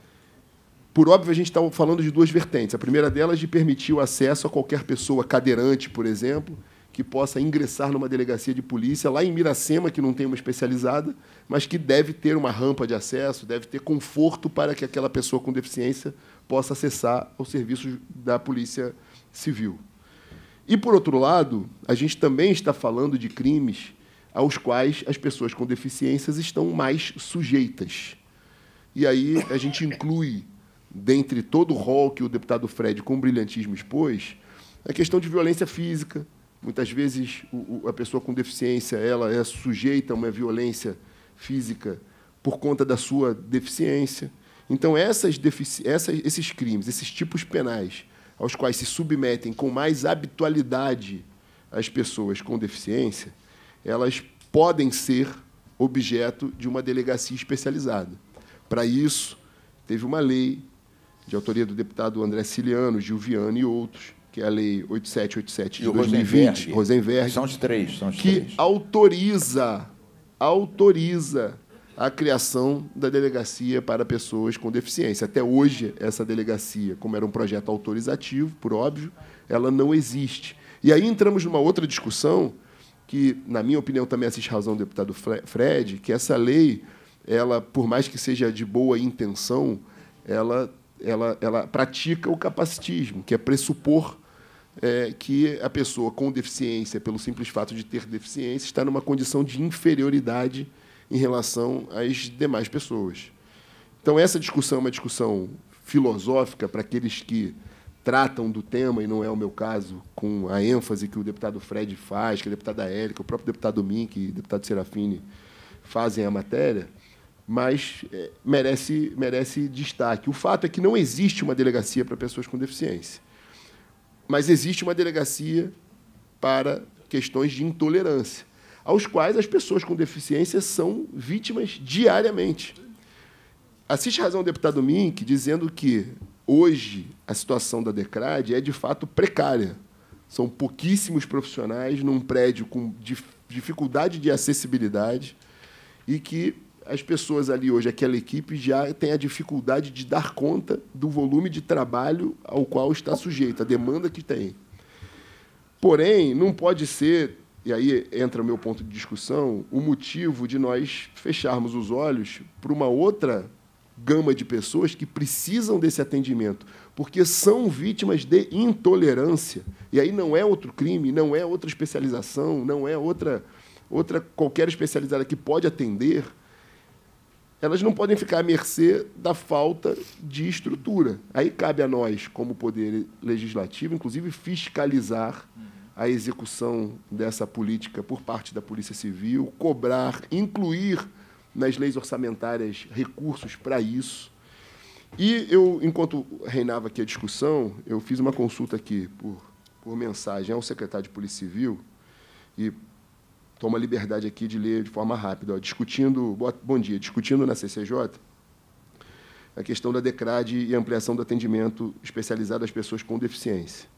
por óbvio, a gente está falando de duas vertentes. A primeira delas, de permitir o acesso a qualquer pessoa cadeirante, por exemplo, que possa ingressar numa delegacia de polícia, lá em Miracema, que não tem uma especializada, mas que deve ter uma rampa de acesso, deve ter conforto para que aquela pessoa com deficiência possa acessar os serviços da Polícia Civil. E, por outro lado, a gente também está falando de crimes aos quais as pessoas com deficiências estão mais sujeitas. E aí a gente inclui, dentre todo o rol que o deputado Fred, com brilhantismo, expôs, a questão de violência física. Muitas vezes, a pessoa com deficiência ela é sujeita a uma violência física por conta da sua deficiência. Então, esses crimes, esses tipos penais, aos quais se submetem com mais habitualidade as pessoas com deficiência, elas podem ser objeto de uma delegacia especializada. Para isso, teve uma lei de autoria do deputado André Ciliano, Gilviano e outros, que é a Lei 8787 de 2020, Rosenberg, são os três, que autoriza a criação da delegacia para pessoas com deficiência. Até hoje, essa delegacia, como era um projeto autorizativo, por óbvio, ela não existe. E aí entramos numa outra discussão, que, na minha opinião, também assiste razão o deputado Fred, que essa lei, ela, por mais que seja de boa intenção, ela pratica o capacitismo, que é pressupor que a pessoa com deficiência, pelo simples fato de ter deficiência, está numa condição de inferioridade em relação às demais pessoas. Então, essa discussão é uma discussão filosófica para aqueles que tratam do tema, e não é o meu caso, com a ênfase que o deputado Fred faz, que a deputada Érica, o próprio deputado Mink e o deputado Serafini fazem a matéria, mas merece destaque. O fato é que não existe uma delegacia para pessoas com deficiência, mas existe uma delegacia para questões de intolerância, aos quais as pessoas com deficiência são vítimas diariamente. Assiste razão o deputado Mink dizendo que, hoje, a situação da DECRAD é, de fato, precária. São pouquíssimos profissionais num prédio com dificuldade de acessibilidade e que as pessoas ali hoje, aquela equipe, já tem a dificuldade de dar conta do volume de trabalho ao qual está sujeito, a demanda que tem. Porém, não pode ser, e aí entra o meu ponto de discussão, o motivo de nós fecharmos os olhos para uma outra gama de pessoas que precisam desse atendimento, porque são vítimas de intolerância. E aí não é outro crime, não é outra especialização, não é outra qualquer especializada que pode atender. Elas não podem ficar à mercê da falta de estrutura. Aí cabe a nós, como Poder Legislativo, inclusive, fiscalizar a execução dessa política por parte da Polícia Civil, cobrar, incluir nas leis orçamentárias recursos para isso. E eu, enquanto reinava aqui a discussão, eu fiz uma consulta aqui por mensagem ao secretário de Polícia Civil e tomo a liberdade aqui de ler de forma rápida. Bom dia, discutindo na CCJ a questão da DECRAD e ampliação do atendimento especializado às pessoas com deficiência.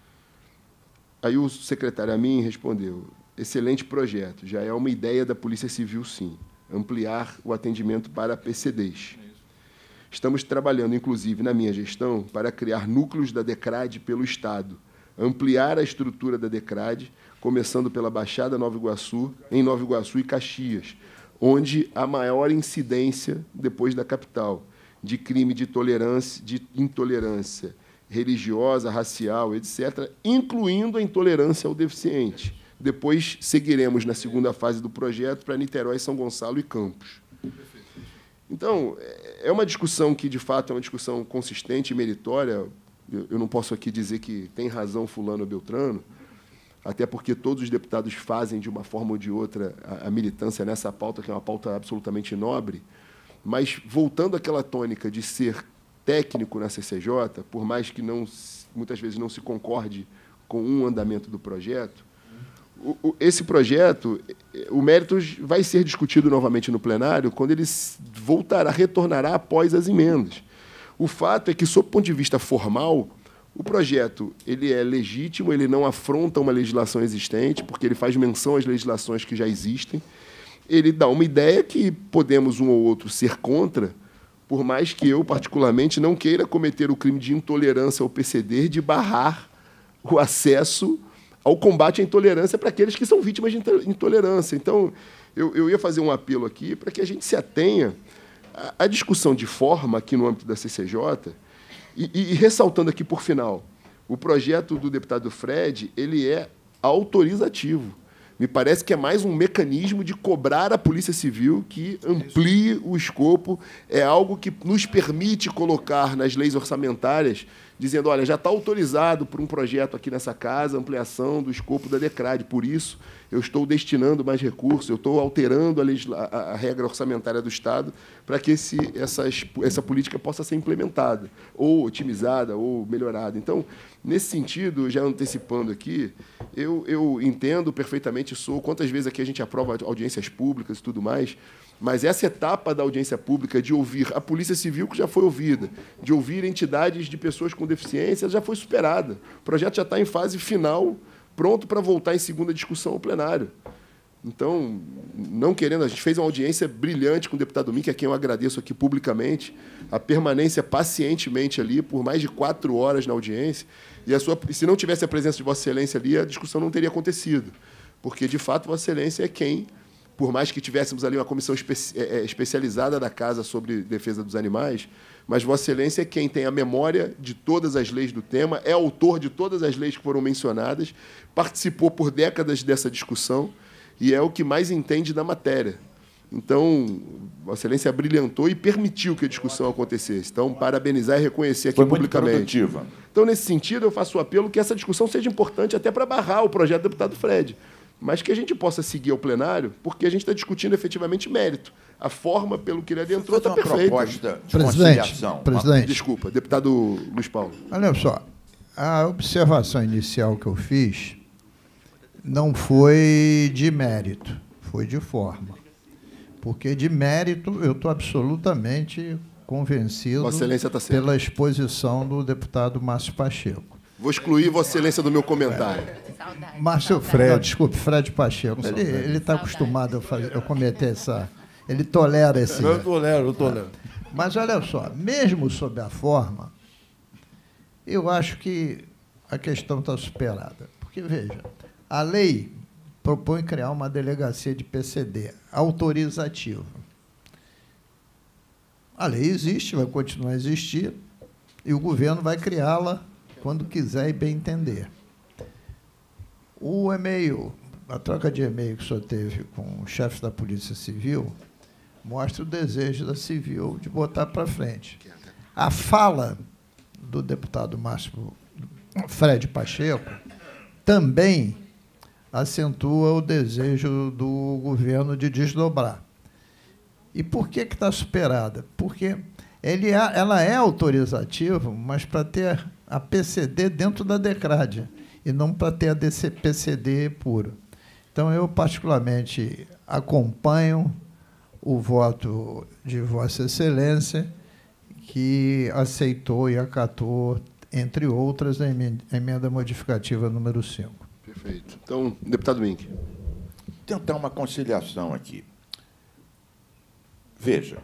Aí o secretário a mim respondeu: excelente projeto, já é uma ideia da Polícia Civil, sim, ampliar o atendimento para PCDs. Estamos trabalhando, inclusive, na minha gestão, para criar núcleos da DECRAD pelo Estado, ampliar a estrutura da DECRAD, começando pela Baixada Nova Iguaçu, em Nova Iguaçu e Caxias, onde há maior incidência, depois da capital, de crime de intolerância religiosa, racial, etc., incluindo a intolerância ao deficiente. Depois seguiremos na segunda fase do projeto para Niterói, São Gonçalo e Campos. Então, é uma discussão que, de fato, é uma discussão consistente e meritória. Eu não posso aqui dizer que tem razão fulano ou beltrano, até porque todos os deputados fazem, de uma forma ou de outra, a militância nessa pauta, que é uma pauta absolutamente nobre. Mas, voltando àquela tônica de ser técnico na CCJ, por mais que muitas vezes não se concorde com um andamento do projeto, esse projeto, o mérito vai ser discutido novamente no plenário quando ele retornará após as emendas. O fato é que, sob o ponto de vista formal, o projeto ele é legítimo, ele não afronta uma legislação existente, porque ele faz menção às legislações que já existem. Ele dá uma ideia que podemos, um ou outro, ser contra, por mais que eu, particularmente, não queira cometer o crime de intolerância ao PCD, de barrar o acesso ao combate à intolerância para aqueles que são vítimas de intolerância. Então, eu ia fazer um apelo aqui para que a gente se atenha à discussão de forma aqui no âmbito da CCJ e ressaltando aqui, por final, o projeto do deputado Fred, ele é autorizativo. Me parece que é mais um mecanismo de cobrar a Polícia Civil que amplie o escopo, é algo que nos permite colocar nas leis orçamentárias, dizendo, olha, já está autorizado por um projeto aqui nessa casa, ampliação do escopo da DECRAD, por isso eu estou destinando mais recursos, eu estou alterando a regra orçamentária do Estado para que essa política possa ser implementada, ou otimizada, ou melhorada. Então, nesse sentido, já antecipando aqui, eu entendo perfeitamente, quantas vezes aqui a gente aprova audiências públicas e tudo mais, mas essa etapa da audiência pública de ouvir a Polícia Civil, que já foi ouvida, de ouvir entidades de pessoas com deficiência, já foi superada. O projeto já está em fase final, pronto para voltar em segunda discussão ao plenário. Então, não querendo, a gente fez uma audiência brilhante com o deputado Mink, a quem eu agradeço aqui publicamente, a permanência pacientemente ali, por mais de 4 horas na audiência, e se não tivesse a presença de Vossa Excelência ali, a discussão não teria acontecido, porque, de fato, Vossa Excelência é quem, por mais que tivéssemos ali uma comissão especializada da Casa sobre defesa dos animais, mas Vossa Excelência é quem tem a memória de todas as leis do tema, é autor de todas as leis que foram mencionadas, participou por décadas dessa discussão e é o que mais entende da matéria. Então, Vossa Excelência brilhantou e permitiu que a discussão acontecesse. Então, parabenizar e reconhecer aqui publicamente. Foi muito produtiva. Então, nesse sentido, eu faço o apelo que essa discussão seja importante até para barrar o projeto do deputado Fred, mas que a gente possa seguir ao plenário, porque a gente está discutindo efetivamente mérito. A forma pelo que ele adentrou está perfeita. Proposta de conciliação. Presidente. Desculpa, deputado Luiz Paulo. Olha só, a observação inicial que eu fiz não foi de mérito, foi de forma. Porque de mérito eu estou absolutamente convencido pela exposição do deputado Márcio Pacheco. Vou excluir Vossa Excelência do meu comentário. Márcio Fred. Não, desculpe, Fred Pacheco. Ele está acostumado a cometer essa... Ele tolera esse... Eu tolero. Mas, olha só, mesmo sob a forma, eu acho que a questão está superada. Porque, veja, a lei propõe criar uma delegacia de PCD autorizativa. A lei existe, vai continuar a existir, e o governo vai criá-la quando quiser e bem entender. O e-mail, a troca de e-mail que o senhor teve com o chefe da Polícia Civil, mostra o desejo da Civil de botar para frente. A fala do deputado Fred Pacheco também acentua o desejo do governo de desdobrar. E por que está superada? Porque ela é autorizativa, mas para ter a PCD dentro da DECRAD, e não para ter a PCD puro. Então, eu, particularmente, acompanho o voto de Vossa Excelência, que aceitou e acatou, entre outras, a emenda modificativa número 5. Perfeito. Então, deputado Mink. Tentar uma conciliação aqui. Veja,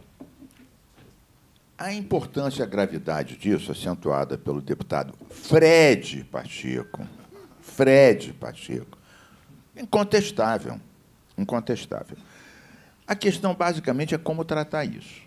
a importância e a gravidade disso, acentuada pelo deputado Fred Pacheco, incontestável. A questão, basicamente, é como tratar isso.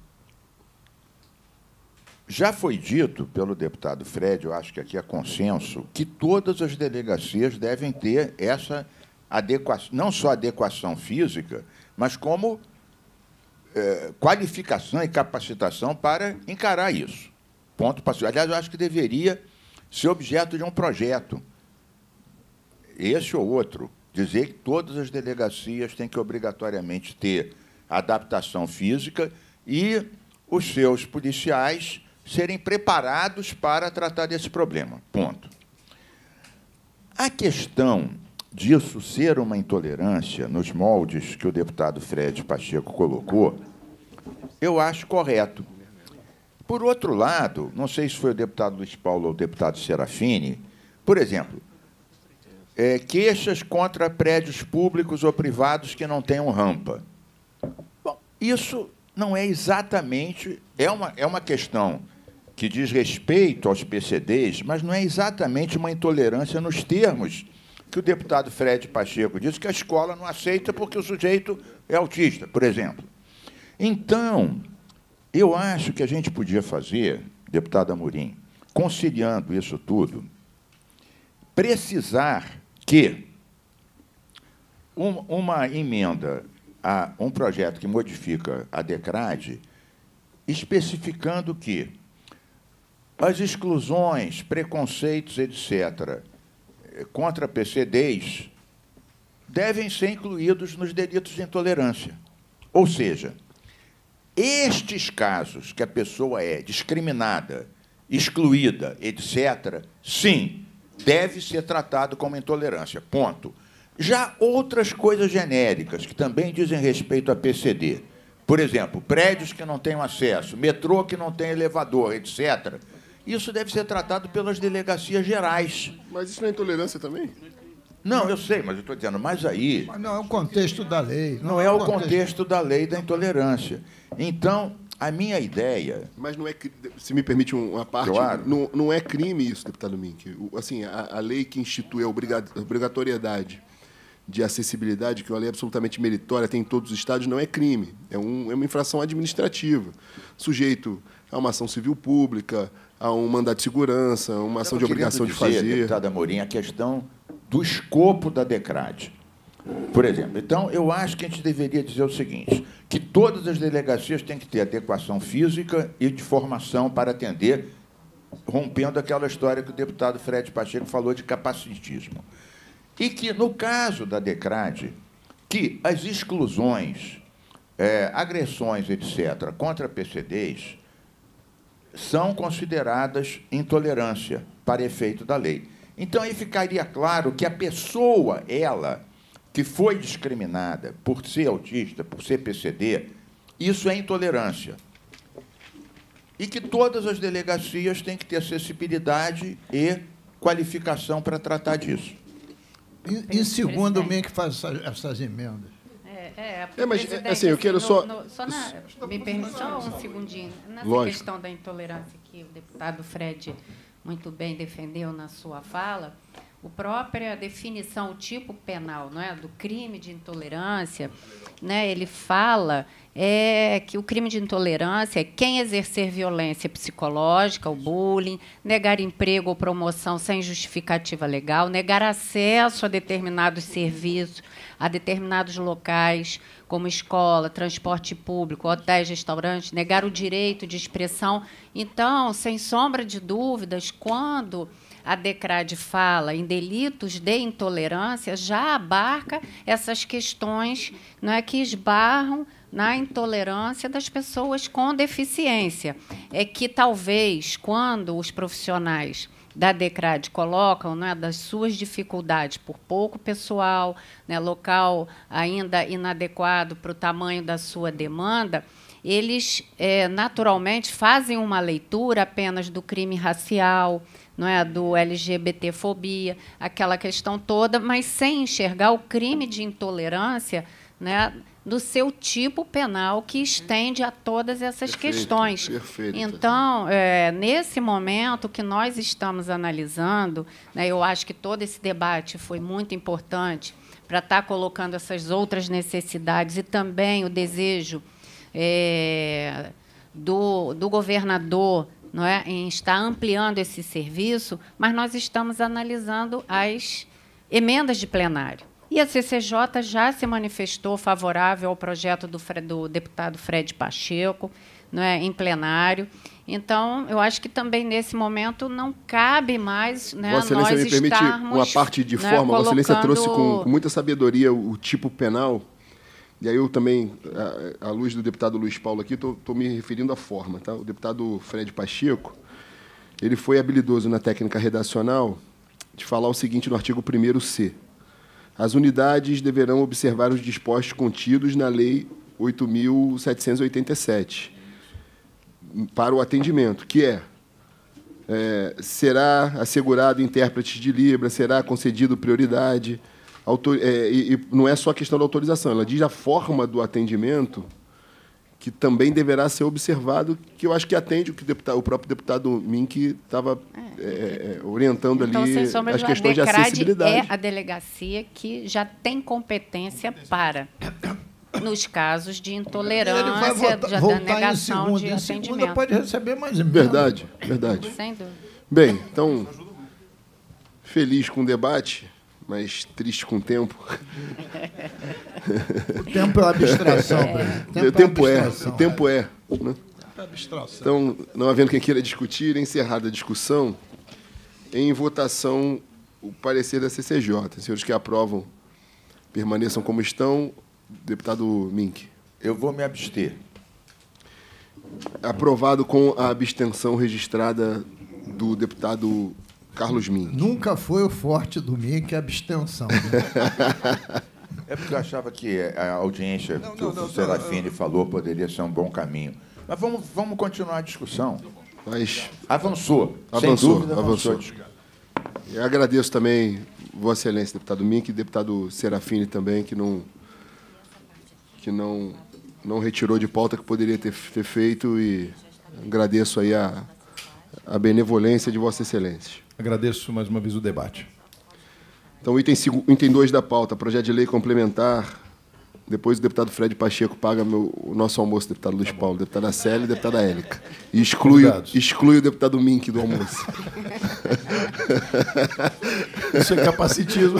Já foi dito pelo deputado Fred, eu acho que aqui é consenso, que todas as delegacias devem ter essa adequação, não só adequação física, mas como qualificação e capacitação para encarar isso. Ponto passivo. Aliás, eu acho que deveria ser objeto de um projeto, esse ou outro, dizer que todas as delegacias têm que obrigatoriamente ter adaptação física e os seus policiais serem preparados para tratar desse problema. Ponto. A questão disso ser uma intolerância nos moldes que o deputado Fred Pacheco colocou, eu acho correto. Por outro lado, não sei se foi o deputado Luiz Paulo ou o deputado Serafini, por exemplo, queixas contra prédios públicos ou privados que não tenham rampa. Bom, isso não é exatamente... É uma questão que diz respeito aos PCDs, mas não é exatamente uma intolerância nos termos que o deputado Fred Pacheco disse, que a escola não aceita porque o sujeito é autista, por exemplo. Então, eu acho que a gente podia fazer, deputado Amorim, conciliando isso tudo, precisar que uma emenda a um projeto que modifica a DECRAD, especificando que as exclusões, preconceitos, etc., contra PCDs, devem ser incluídos nos delitos de intolerância. Ou seja, estes casos que a pessoa é discriminada, excluída, etc., sim, deve ser tratado como intolerância, ponto. Já outras coisas genéricas, que também dizem respeito a PCD, por exemplo, prédios que não têm acesso, metrô que não tem elevador, etc., isso deve ser tratado pelas delegacias gerais. Mas isso não é intolerância também? Não, eu sei, mas eu estou dizendo, mas aí... Mas não é o contexto da lei. Não é o contexto da lei da intolerância. Então, a minha ideia... Mas não é, se me permite uma parte, claro. Não é crime isso, deputado Mink. Assim, a lei que institui a obrigatoriedade de acessibilidade, que é uma lei absolutamente meritória, tem em todos os estados, não é crime. É uma infração administrativa, sujeito a uma ação civil pública, a um mandado de segurança, uma ação de obrigação de fazer. Deputado Amorim, a questão do escopo da DECRAD. Por exemplo, então, eu acho que a gente deveria dizer o seguinte, que todas as delegacias têm que ter adequação física e de formação para atender, rompendo aquela história que o deputado Fred Pacheco falou de capacitismo. E que, no caso da DECRAD, que as exclusões, agressões, etc., contra PCDs, são consideradas intolerância para efeito da lei. Então, aí ficaria claro que a pessoa, ela, que foi discriminada por ser autista, por ser PCD, isso é intolerância. E que todas as delegacias têm que ter acessibilidade e qualificação para tratar disso. Em segundo, o que faz essas emendas. Mas, assim, eu quero me permite só um segundinho. Nessa Lógico. questão da intolerância que o deputado Fred muito bem defendeu na sua fala, a própria definição, o tipo penal, não é, do crime de intolerância, né, ele fala que o crime de intolerância é quem exercer violência psicológica, o bullying, negar emprego ou promoção sem justificativa legal, negar acesso a determinados serviços, a determinados locais, como escola, transporte público, hotéis, restaurantes, negar o direito de expressão. Então, sem sombra de dúvidas, quando a DECRAD fala em delitos de intolerância, já abarca essas questões, não é, que esbarram na intolerância das pessoas com deficiência. É que, talvez, quando os profissionais da DECRAD colocam, né, das suas dificuldades por pouco pessoal, né, local ainda inadequado para o tamanho da sua demanda, eles, naturalmente, fazem uma leitura apenas do crime racial, não é, do LGBTfobia, aquela questão toda, mas sem enxergar o crime de intolerância, né, do seu tipo penal, que estende a todas essas questões. Perfeito. Então, nesse momento que nós estamos analisando, né, eu acho que todo esse debate foi muito importante para estar colocando essas outras necessidades e também o desejo do governador, não é, em estar ampliando esse serviço, mas nós estamos analisando as emendas de plenário. E a CCJ já se manifestou favorável ao projeto do deputado Fred Pacheco, não é, em plenário. Então, eu acho que também, nesse momento, não cabe mais, né, Vossa Excelência, nós me permite uma parte de forma. Vossa Excelência trouxe com muita sabedoria o tipo penal. E aí eu também, à luz do deputado Luiz Paulo aqui, estou me referindo à forma. Tá? O deputado Fred Pacheco, ele foi habilidoso na técnica redacional de falar o seguinte no artigo 1º-C. As unidades deverão observar os dispostos contidos na Lei 8.787 para o atendimento, que será assegurado intérprete de Libra, será concedido prioridade, e não é só a questão da autorização, ela diz a forma do atendimento que também deverá ser observado, que eu acho que atende o que o próprio deputado Mink estava orientando então, ali as questões de acessibilidade. É a delegacia que já tem competência para, nos casos de intolerância, de denegação de atendimento. Segunda pode receber mais e-mail. Verdade, verdade. Sem dúvida. Bem, então, feliz com o debate, mas triste com o tempo. O tempo é uma abstração. O tempo é. Né? Então, não havendo quem queira discutir, encerrada a discussão, em votação o parecer da CCJ. Senhores que aprovam, permaneçam como estão. Deputado Mink. Eu vou me abster. Aprovado com a abstenção registrada do deputado Carlos Mink. Nunca foi o forte do Mink a abstenção. Né? É porque eu achava que a audiência que o Serafini falou poderia ser um bom caminho. Mas vamos continuar a discussão. Mas avançou. Sem dúvida, avançou. Eu agradeço também, Vossa Excelência, deputado Mink, e deputado Serafini também, que não retirou de pauta que poderia ter feito, e agradeço aí a benevolência de Vossa Excelência. Agradeço mais uma vez o debate. Então, item 2 da pauta, projeto de lei complementar. Depois o deputado Fred Pacheco paga o nosso almoço, deputado Luiz Paulo, deputada Célia e deputada Élica. E exclui o deputado Mink do almoço. Isso é capacitismo.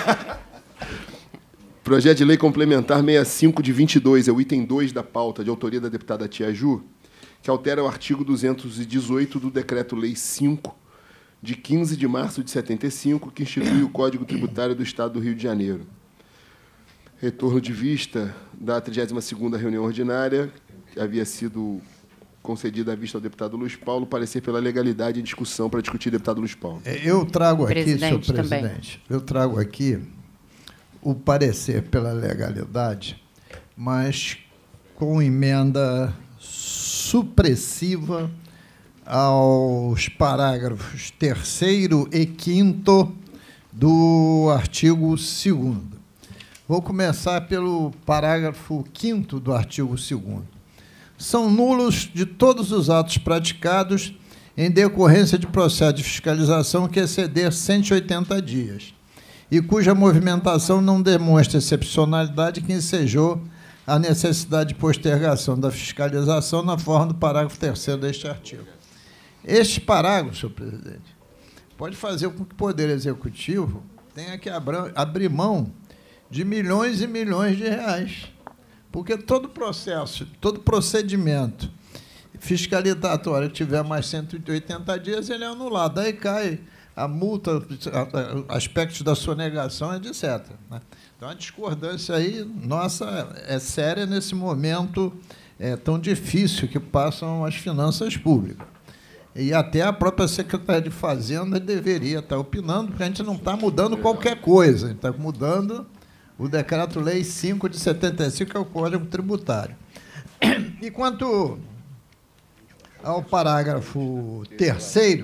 Projeto de lei complementar 65 de 22, é o item 2 da pauta, de autoria da deputada Tia Ju, que altera o artigo 218 do Decreto-Lei 5, de 15 de março de 75, que institui o Código Tributário do Estado do Rio de Janeiro. Retorno de vista da 32ª reunião ordinária, que havia sido concedida à vista ao deputado Luiz Paulo, parecer pela legalidade em discussão para discutir deputado Luiz Paulo. Eu trago aqui, senhor presidente, eu trago aqui o parecer pela legalidade, mas com emenda supressiva aos parágrafos 3º e 5º do artigo 2º. Vou começar pelo parágrafo 5º do artigo 2º. São nulos de todos os atos praticados em decorrência de processo de fiscalização que exceder 180 dias e cuja movimentação não demonstra excepcionalidade que ensejou a necessidade de postergação da fiscalização na forma do parágrafo 3º deste artigo. Este parágrafo, senhor presidente, pode fazer com que o Poder Executivo tenha que abrir mão de milhões e milhões de reais, porque todo processo, todo procedimento fiscalizatório que tiver mais 180 dias, ele é anulado. Aí cai a multa, aspectos da sonegação, etc. Então, a discordância aí, nossa, é séria nesse momento tão difícil que passam as finanças públicas. E até a própria Secretaria de Fazenda deveria estar opinando, porque a gente não está mudando qualquer coisa, a gente está mudando o Decreto-Lei 5 de 75, que é o Código Tributário. E quanto ao parágrafo 3º,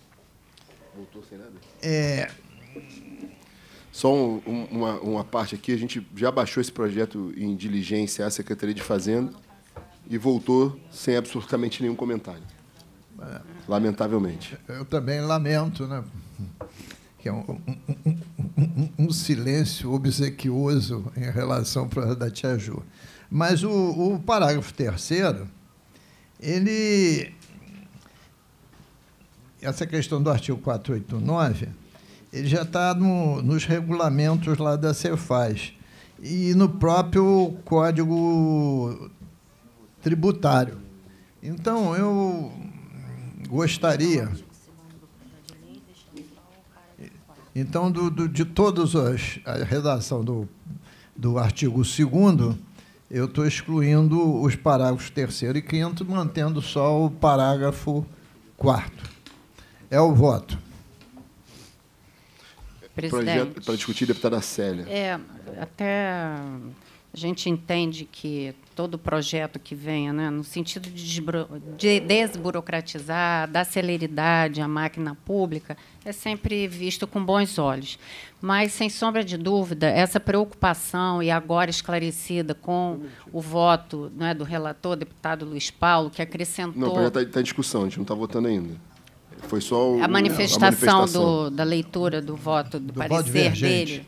só uma parte aqui, a gente já baixou esse projeto em diligência à Secretaria de Fazenda e voltou sem absolutamente nenhum comentário. Lamentavelmente. Eu também lamento, né? Que é um silêncio obsequioso em relação ao projeto da Tia Ju. Mas o parágrafo 3º, essa questão do artigo 489, ele já está nos regulamentos lá da Cefaz e no próprio Código Tributário. Então, eu gostaria... Então, de todos a redação do artigo 2º, eu estou excluindo os parágrafos 3º e 5º, mantendo só o parágrafo 4º. É o voto. Presidente, projeto para discutir, deputada Célia. até A gente entende que todo projeto que venha, né, no sentido de desburocratizar, dar celeridade à máquina pública, é sempre visto com bons olhos. Mas, sem sombra de dúvida, essa preocupação, e agora esclarecida com o voto, né, do relator, deputado Luiz Paulo, que acrescentou... Não, está em discussão, a gente não está votando ainda. Foi só a manifestação da leitura do voto, do parecer dele,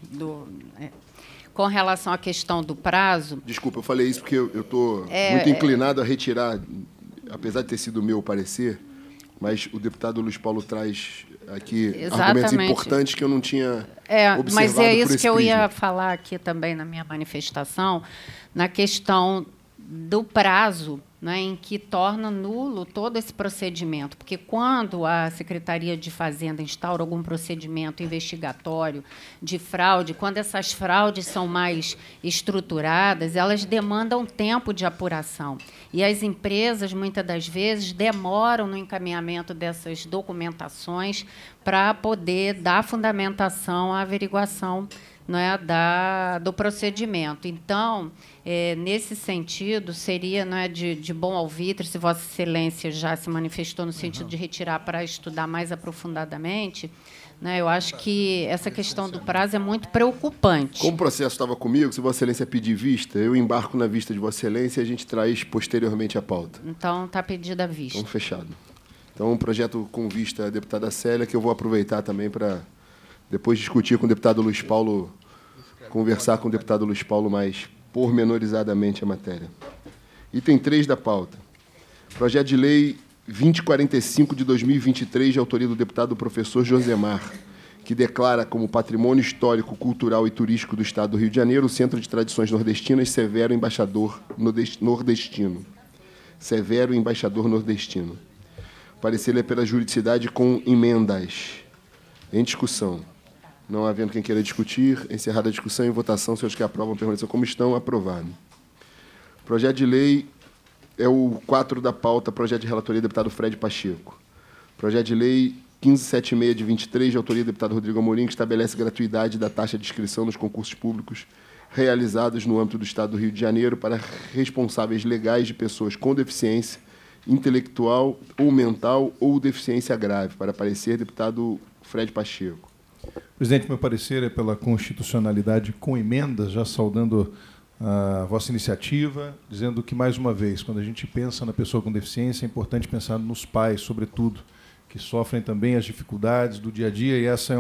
com relação à questão do prazo... Desculpa, eu falei isso porque eu estou muito inclinado a retirar, apesar de ter sido o meu parecer, mas o deputado Luiz Paulo traz aqui argumentos importantes que eu não tinha observado. Mas é isso que eu ia falar aqui também na minha manifestação, na questão do prazo, né, em que torna nulo todo esse procedimento. Porque, quando a Secretaria de Fazenda instaura algum procedimento investigatório de fraude, quando essas fraudes são mais estruturadas, elas demandam tempo de apuração. E as empresas, muitas das vezes, demoram no encaminhamento dessas documentações para poder dar fundamentação à averiguação, não é, do procedimento. Então, nesse sentido, seria, não é, de bom alvitre, se Vossa Excelência já se manifestou no sentido de retirar para estudar mais aprofundadamente, né, eu acho que essa questão do prazo é muito preocupante. Como o processo estava comigo, se Vossa Excelência pedir vista, eu embarco na vista de Vossa Excelência e a gente traz posteriormente a pauta. Então, está pedida a vista. Então, fechado. Então, um projeto com vista à deputada Célia, que eu vou aproveitar também para... depois discutir com o deputado Luiz Paulo, conversar com o deputado Luiz Paulo mais pormenorizadamente a matéria. Item 3 da pauta. Projeto de Lei 2045 de 2023, de autoria do deputado professor Josemar, que declara como patrimônio histórico, cultural e turístico do Estado do Rio de Janeiro o Centro de Tradições Nordestinas Severo Embaixador Nordestino. Severo Embaixador Nordestino. Parecer é pela juridicidade com emendas. Em discussão. Não havendo quem queira discutir, encerrada a discussão e votação, senhores que aprovam permaneçam como estão, aprovado. Projeto de lei é o 4 da pauta, projeto de relatoria do deputado Fred Pacheco. Projeto de lei 1576 de 23, de autoria do deputado Rodrigo Amorim, que estabelece gratuidade da taxa de inscrição nos concursos públicos realizados no âmbito do Estado do Rio de Janeiro para responsáveis legais de pessoas com deficiência intelectual ou mental ou deficiência grave. Para parecer, deputado Fred Pacheco. Presidente, meu parecer é pela constitucionalidade com emendas, já saudando a vossa iniciativa, dizendo que, mais uma vez, quando a gente pensa na pessoa com deficiência, é importante pensar nos pais, sobretudo, que sofrem também as dificuldades do dia a dia, e essa é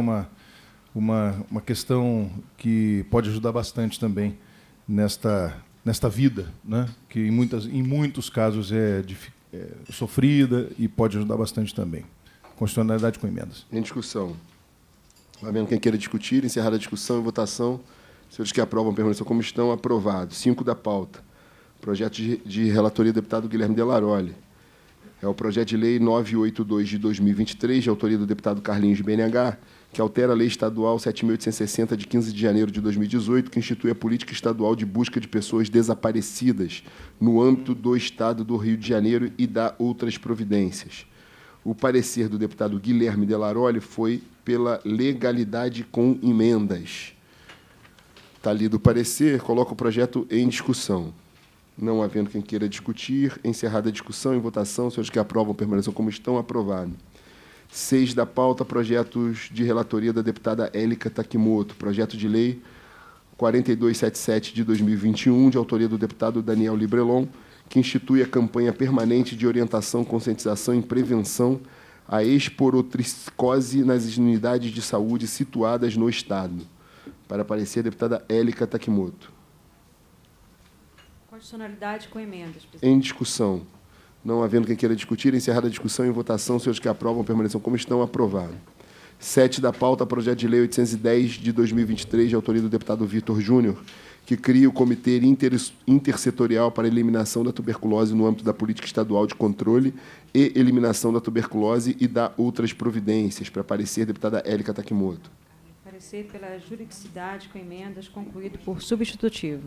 uma questão que pode ajudar bastante também nesta vida, né, que em muitos casos é sofrida e pode ajudar bastante também. Constitucionalidade com emendas. Em discussão. Havendo quem queira discutir, encerrada a discussão e votação, senhores que aprovam permaneçam como estão, aprovado. 5 da pauta. Projeto de relatoria do deputado Guilherme Delaroli. É o projeto de lei 982 de 2023, de autoria do deputado Carlinhos de BNH, que altera a lei estadual 7.860, de 15 de janeiro de 2018, que institui a política estadual de busca de pessoas desaparecidas no âmbito do Estado do Rio de Janeiro e dá outras providências. O parecer do deputado Guilherme Delaroli foi pela legalidade com emendas. Está lido o parecer, coloca o projeto em discussão. Não havendo quem queira discutir, encerrada a discussão e votação, senhores que aprovam permaneçam como estão, aprovado. 6 da pauta, projetos de relatoria da deputada Élica Takimoto. Projeto de lei 4277 de 2021, de autoria do deputado Daniel Librelon, que institui a campanha permanente de orientação, conscientização e prevenção à esporotricose nas unidades de saúde situadas no Estado. Para parecer, a deputada Élica Takimoto. Constitucionalidade com emendas, presidente. Em discussão. Não havendo quem queira discutir, encerrada a discussão e votação, senhores que aprovam permaneçam como estão, aprovado. 7 da pauta, projeto de lei 810 de 2023, de autoria do deputado Vitor Júnior, que cria o Comitê Intersetorial para a Eliminação da Tuberculose no âmbito da Política Estadual de Controle e Eliminação da Tuberculose e dá outras providências. Para parecer, deputada Élica Takimoto. Parecer pela juridicidade com emendas, concluído por substitutivo.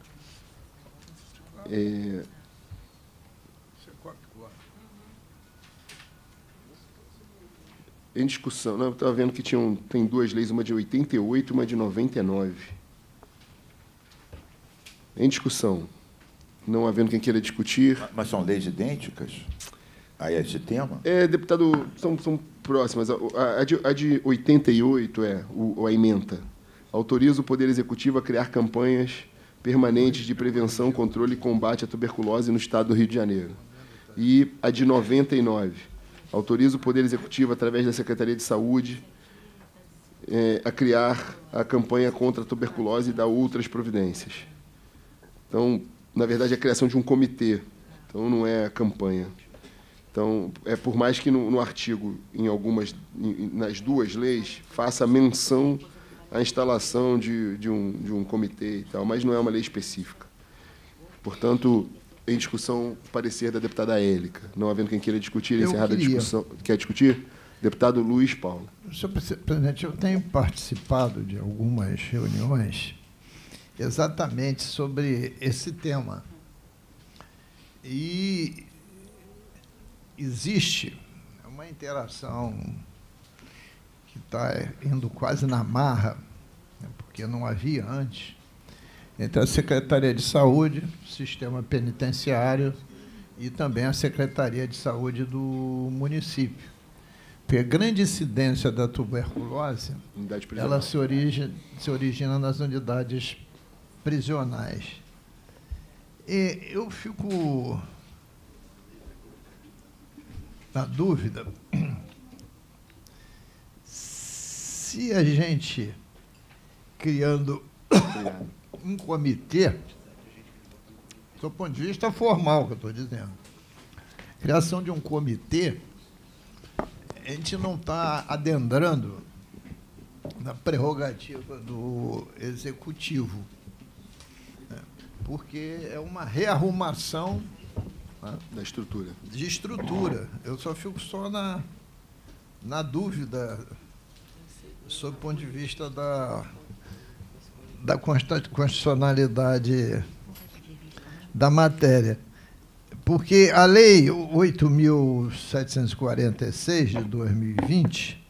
Em discussão. Não, eu estava vendo que tem duas leis, uma de 88 e uma de 99. Em discussão. Não havendo quem queira discutir. Mas são leis idênticas a esse tema? Deputado, são próximas. A de 88 a ementa. Autoriza o Poder Executivo a criar campanhas permanentes de prevenção, controle e combate à tuberculose no Estado do Rio de Janeiro. E a de 99. Autoriza o Poder Executivo, através da Secretaria de Saúde, a criar a campanha contra a tuberculose e dar outras providências. Então, na verdade, é a criação de um comitê. Então, não é a campanha. Então, por mais que no artigo, nas duas leis, faça menção à instalação de um comitê e tal, mas não é uma lei específica. Portanto, em discussão, parecer da deputada Élica. Não havendo quem queira discutir, encerrada a discussão. Quer discutir? Deputado Luiz Paulo. Senhor presidente, eu tenho participado de algumas reuniões exatamente sobre esse tema. E existe uma interação que está indo quase na marra, né, porque não havia antes, entre a Secretaria de Saúde, Sistema Penitenciário e também a Secretaria de Saúde do município. Porque a grande incidência da tuberculose, ela se origina nas unidades prisionais. E eu fico na dúvida se a gente, criando um comitê, do ponto de vista formal que eu estou dizendo, criação de um comitê, a gente não está adentrando na prerrogativa do executivo, né, porque é uma rearrumação, né, da estrutura. De estrutura. Eu só fico na dúvida sob o ponto de vista da constitucionalidade da matéria. Porque a Lei 8.746, de 2020,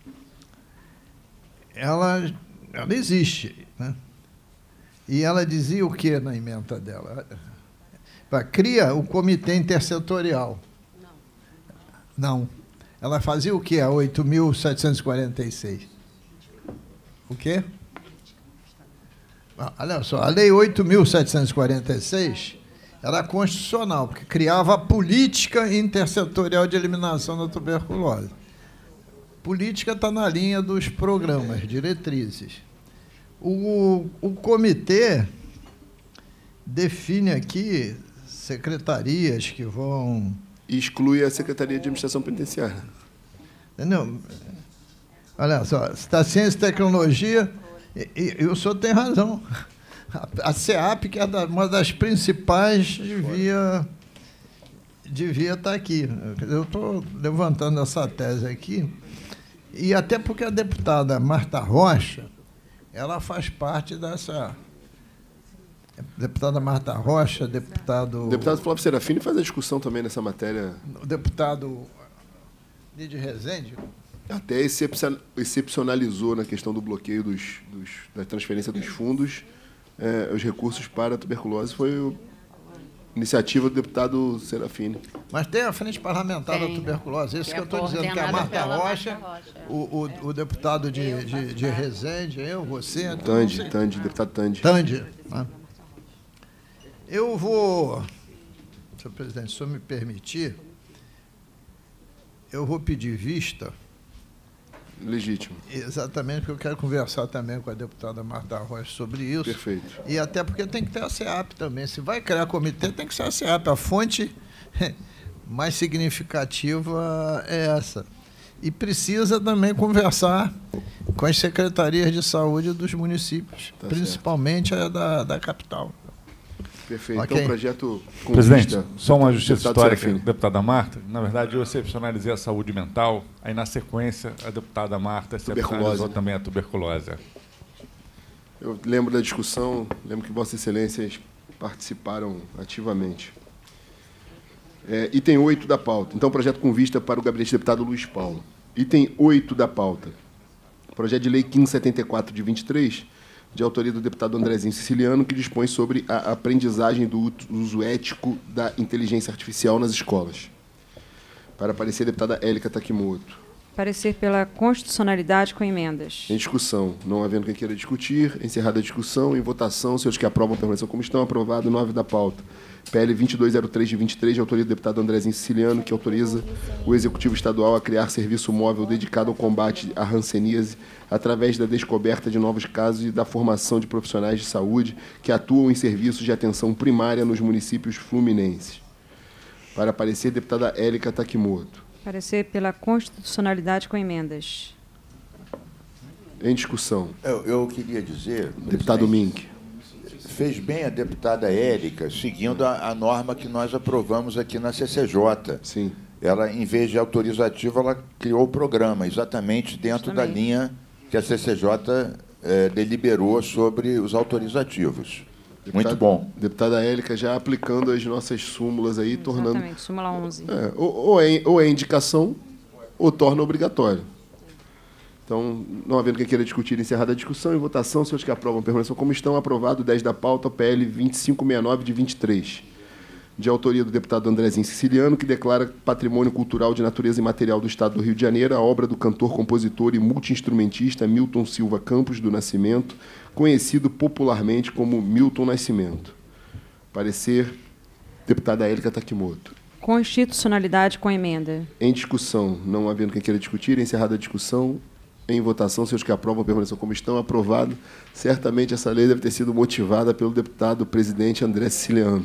ela existe, né? E ela dizia o que na ementa dela? Cria o Comitê Intersetorial. Não. Ela fazia o que, a 8.746? O quê? Olha só, a Lei 8.746 era constitucional, porque criava a Política Intersetorial de Eliminação da Tuberculose. Política está na linha dos programas, diretrizes. O comitê define aqui secretarias que vão... E exclui a Secretaria de Administração Penitenciária. Entendeu? Olha só, está ciência e tecnologia, e o senhor tem razão. A SEAP, que é uma das principais, devia estar aqui. Eu estou levantando essa tese aqui, e até porque a deputada Marta Rocha, ela faz parte dessa... Deputada Marta Rocha, deputado... O deputado Flávio Serafini faz a discussão também nessa matéria. O deputado Lídio Rezende... Até excepcionalizou na questão do bloqueio da transferência dos fundos, os recursos para a tuberculose. Foi iniciativa do deputado Serafini. Mas tem a frente parlamentar da tuberculose. Isso que eu estou dizendo, que a Marta Rocha, o deputado de Rezende, eu, você... Tandi, deputado Tandi. Tandi. Né? Eu vou, senhor presidente, se o senhor me permitir, eu vou pedir vista. Legítimo. Exatamente, porque eu quero conversar também com a deputada Marta Rocha sobre isso. Perfeito. E até porque tem que ter a SEAP também. Se vai criar comitê, tem que ser a SEAP. A fonte mais significativa é essa. E precisa também conversar com as secretarias de saúde dos municípios, principalmente a da capital. Perfeito. Okay. Então, o projeto com presidente, vista, só uma justiça histórica, deputada Marta. Na verdade, eu excepcionalizei a saúde mental, aí, na sequência, a deputada Marta excepcionalizou também a tuberculose. Eu lembro da discussão, lembro que Vossas Excelências participaram ativamente. Item 8 da pauta. Então, projeto com vista para o gabinete do deputado Luiz Paulo. Item 8 da pauta. Projeto de lei 1574, de 23, de autoria do deputado Andrezinho Siciliano, que dispõe sobre a aprendizagem do uso ético da inteligência artificial nas escolas. Para parecer, a deputada Élica Takimoto. Parecer pela constitucionalidade com emendas. Em discussão. Não havendo quem queira discutir, encerrada a discussão, em votação, senhores que aprovam permaneçam como estão, aprovado. 9 da pauta. PL 2203 de 23, de autoria do deputado Andrezinho Siciliano, que autoriza o Executivo Estadual a criar serviço móvel dedicado ao combate à hanseníase através da descoberta de novos casos e da formação de profissionais de saúde que atuam em serviços de atenção primária nos municípios fluminenses. Para parecer, deputada Élica Takimoto. Parecer pela constitucionalidade com emendas. Em discussão. Eu queria dizer... Deputado Mink. Fez bem a deputada Élica, seguindo a norma que nós aprovamos aqui na CCJ. Sim. Ela, em vez de autorizativa, ela criou o programa, exatamente dentro da linha que a CCJ deliberou sobre os autorizativos. Muito bom. Deputada Élica já aplicando as nossas súmulas aí, tornando... Exatamente, súmula 11. Ou é indicação, ou torna obrigatório. Então, não havendo quem queira discutir, encerrada a discussão, em votação, senhores que aprovam permaneçam como estão, aprovado. 10 da pauta, PL 2569 de 23, de autoria do deputado Andrezinho Siciliano, que declara patrimônio cultural de natureza imaterial do Estado do Rio de Janeiro a obra do cantor, compositor e multi-instrumentista Milton Silva Campos do Nascimento, conhecido popularmente como Milton Nascimento. Parecer, deputada Élica Takimoto. Constitucionalidade com emenda. Em discussão, não havendo quem queira discutir, encerrada a discussão, em votação, seus que aprovam permaneçam como estão, aprovado. Certamente essa lei deve ter sido motivada pelo deputado presidente André Siciliano.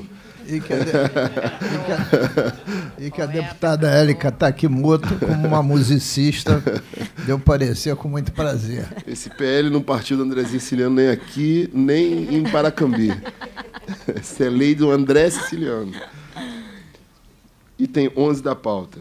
E que a deputada Élica Takimoto, como uma musicista, deu parecer com muito prazer. Esse PL não partiu do Andrezinho Siciliano nem aqui, nem em Paracambi. Essa é lei do André Siciliano. Item 11 da pauta.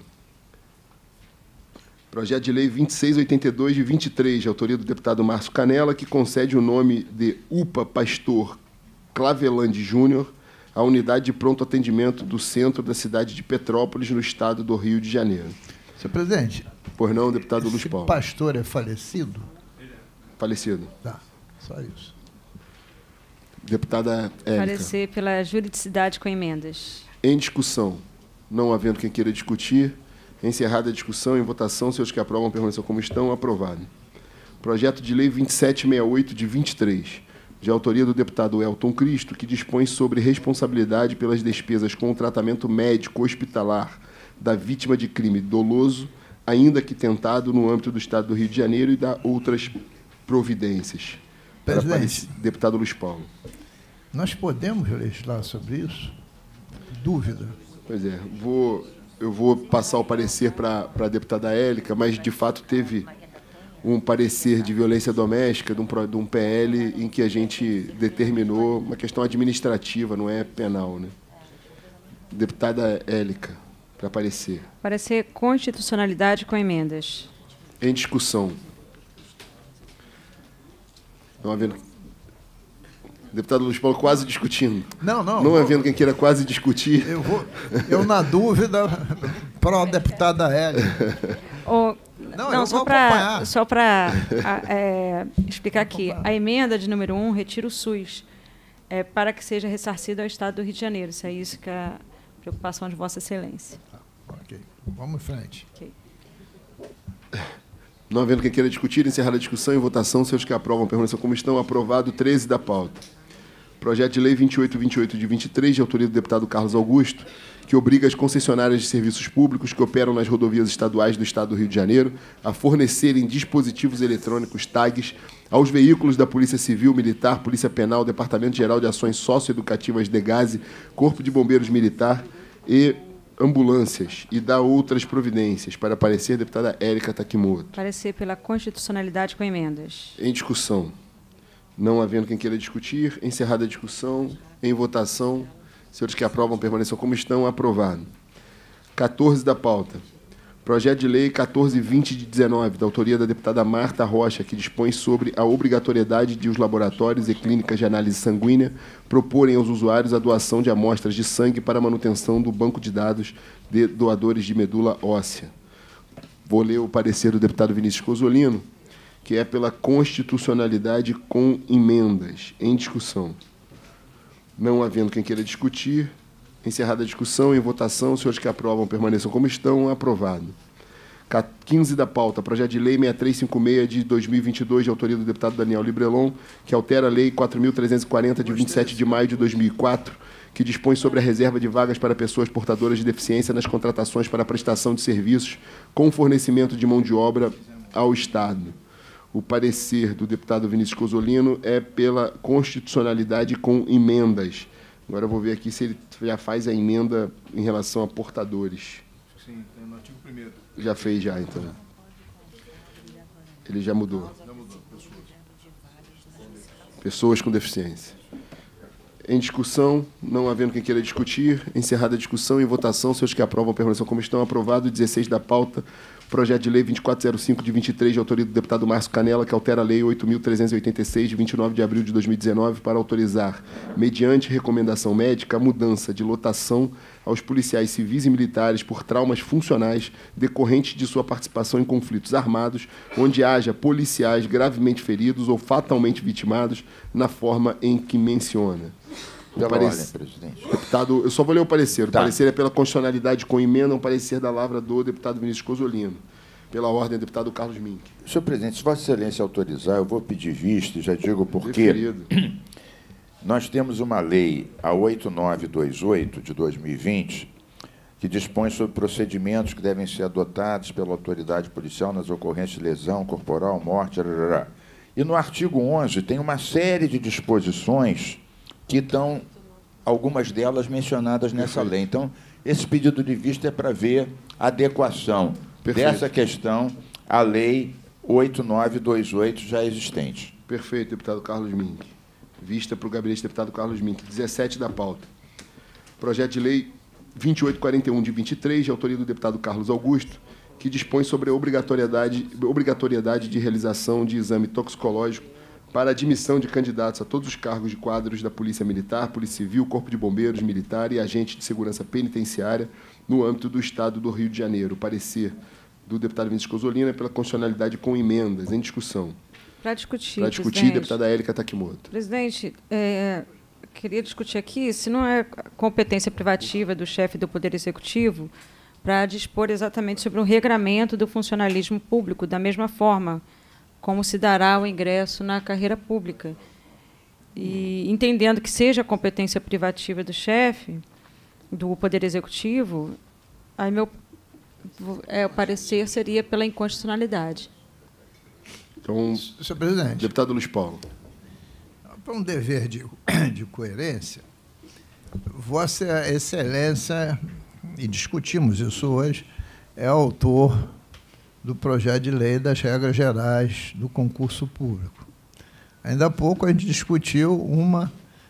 Projeto de Lei 2682, de 23, de autoria do deputado Márcio Canella, que concede o nome de UPA Pastor Clavelande Júnior à unidade de pronto atendimento do centro da cidade de Petrópolis, no estado do Rio de Janeiro. Senhor presidente. Pois não, deputado Luiz Paulo. O pastor é falecido? Falecido. Tá, só isso. Deputada Élica. Parecer pela juridicidade com emendas. Em discussão. Não havendo quem queira discutir, encerrada a discussão, em votação, seus que aprovam permaneçam como estão, aprovado. Projeto de Lei 2768, de 23, de autoria do deputado Elton Cristo, que dispõe sobre responsabilidade pelas despesas com o tratamento médico hospitalar da vítima de crime doloso, ainda que tentado no âmbito do Estado do Rio de Janeiro, e da outras providências. Presidente, deputado Luiz Paulo. Nós podemos legislar sobre isso? Dúvida. Pois é, eu vou passar o parecer para a deputada Élica, mas, de fato, teve um parecer de violência doméstica, de um PL, em que a gente determinou uma questão administrativa, não é penal, né? Deputada Élica, para parecer. Parecer constitucionalidade com emendas. Em discussão. Não havendo... Deputado Luiz Paulo quase discutindo. Não havendo quem queira quase discutir. Eu na dúvida, para a deputada Élica. Só para explicar aqui. A emenda de número 1 retira o SUS para que seja ressarcido ao Estado do Rio de Janeiro. Isso é isso que é a preocupação de Vossa Excelência. Ok. Vamos em frente. Okay. Não havendo quem queira discutir, encerrada a discussão, em votação, seus que aprovam permaneçam como estão, aprovado. 13 da pauta. Projeto de Lei 2828, de 23, de autoria do deputado Carlos Augusto, que obriga as concessionárias de serviços públicos que operam nas rodovias estaduais do Estado do Rio de Janeiro a fornecerem dispositivos eletrônicos tags aos veículos da Polícia Civil, Militar, Polícia Penal, Departamento Geral de Ações Socioeducativas DEGASE, Corpo de Bombeiros Militar e ambulâncias, e dá outras providências. Para parecer, deputada Élica Takimoto. Parecer pela constitucionalidade com emendas. Em discussão. Não havendo quem queira discutir, encerrada a discussão, em votação, senhores que aprovam permaneçam como estão, aprovado. 14 da pauta. Projeto de Lei 1420 de 19, da autoria da deputada Marta Rocha, que dispõe sobre a obrigatoriedade de os laboratórios e clínicas de análise sanguínea proporem aos usuários a doação de amostras de sangue para manutenção do banco de dados de doadores de medula óssea. Vou ler o parecer do deputado Vinícius Cozzolino, que é pela constitucionalidade com emendas, em discussão. Não havendo quem queira discutir, encerrada a discussão, em votação, os senhores que aprovam permaneçam como estão, aprovado. 15 da pauta, projeto de lei 6356 de 2022, de autoria do deputado Daniel Librelon, que altera a lei 4.340 de 27 de maio de 2004, que dispõe sobre a reserva de vagas para pessoas portadoras de deficiência nas contratações para a prestação de serviços com fornecimento de mão de obra ao Estado. O parecer do deputado Vinícius Cozzolino é pela constitucionalidade com emendas. Agora eu vou ver aqui se ele já faz a emenda em relação a portadores. Sim, tem no artigo 1º. Já fez, já, então. Ele já mudou. Pessoas com deficiência. Em discussão, não havendo quem queira discutir, encerrada a discussão, em votação, seus que aprovam permaneçam como estão, aprovado. 16 da pauta, projeto de lei 2405 de 23, de autoria do deputado Márcio Canella, que altera a lei 8.386 de 29 de abril de 2019 para autorizar, mediante recomendação médica, a mudança de lotação aos policiais civis e militares por traumas funcionais decorrentes de sua participação em conflitos armados, onde haja policiais gravemente feridos ou fatalmente vitimados, na forma em que menciona. Presidente. Deputado, eu só vou ler o parecer. O Tá. parecer é pela constitucionalidade com emenda, um parecer da lavra do deputado Vinícius Cozzolino. Pela ordem, deputado Carlos Mink. Senhor presidente, se Vossa Excelência autorizar, eu vou pedir vista, e já digo por quê. Deferido. Nós temos uma lei, a 8928, de 2020, que dispõe sobre procedimentos que devem ser adotados pela autoridade policial nas ocorrências de lesão corporal, morte, arará. E no artigo 11 tem uma série de disposições que estão, algumas delas mencionadas nessa lei. Então, esse pedido de vista é para ver a adequação dessa questão à lei 8928 já existente. Perfeito, deputado Carlos Mink. Vista para o gabinete do deputado Carlos Mink. 17 da pauta. Projeto de lei 2841 de 23, de autoria do deputado Carlos Augusto, que dispõe sobre a obrigatoriedade de realização de exame toxicológico para admissão de candidatos a todos os cargos de quadros da Polícia Militar, Polícia Civil, Corpo de Bombeiros, Militar e agente de segurança penitenciária no âmbito do Estado do Rio de Janeiro. O parecer do deputado Vinícius Cozzolino é pela constitucionalidade com emendas. Em discussão. Para discutir, deputada Érica Takimoto. Presidente, queria discutir aqui se não é competência privativa do chefe do Poder Executivo para dispor exatamente sobre o regramento do funcionalismo público, da mesma forma como se dará o ingresso na carreira pública. E, entendendo que seja competência privativa do chefe do Poder Executivo, aí o parecer seria pela inconstitucionalidade. Então, senhor presidente, deputado Luiz Paulo. para um dever de coerência, Vossa Excelência, e discutimos isso hoje, é autor do projeto de lei das regras gerais do concurso público. Ainda há pouco a gente discutiu uma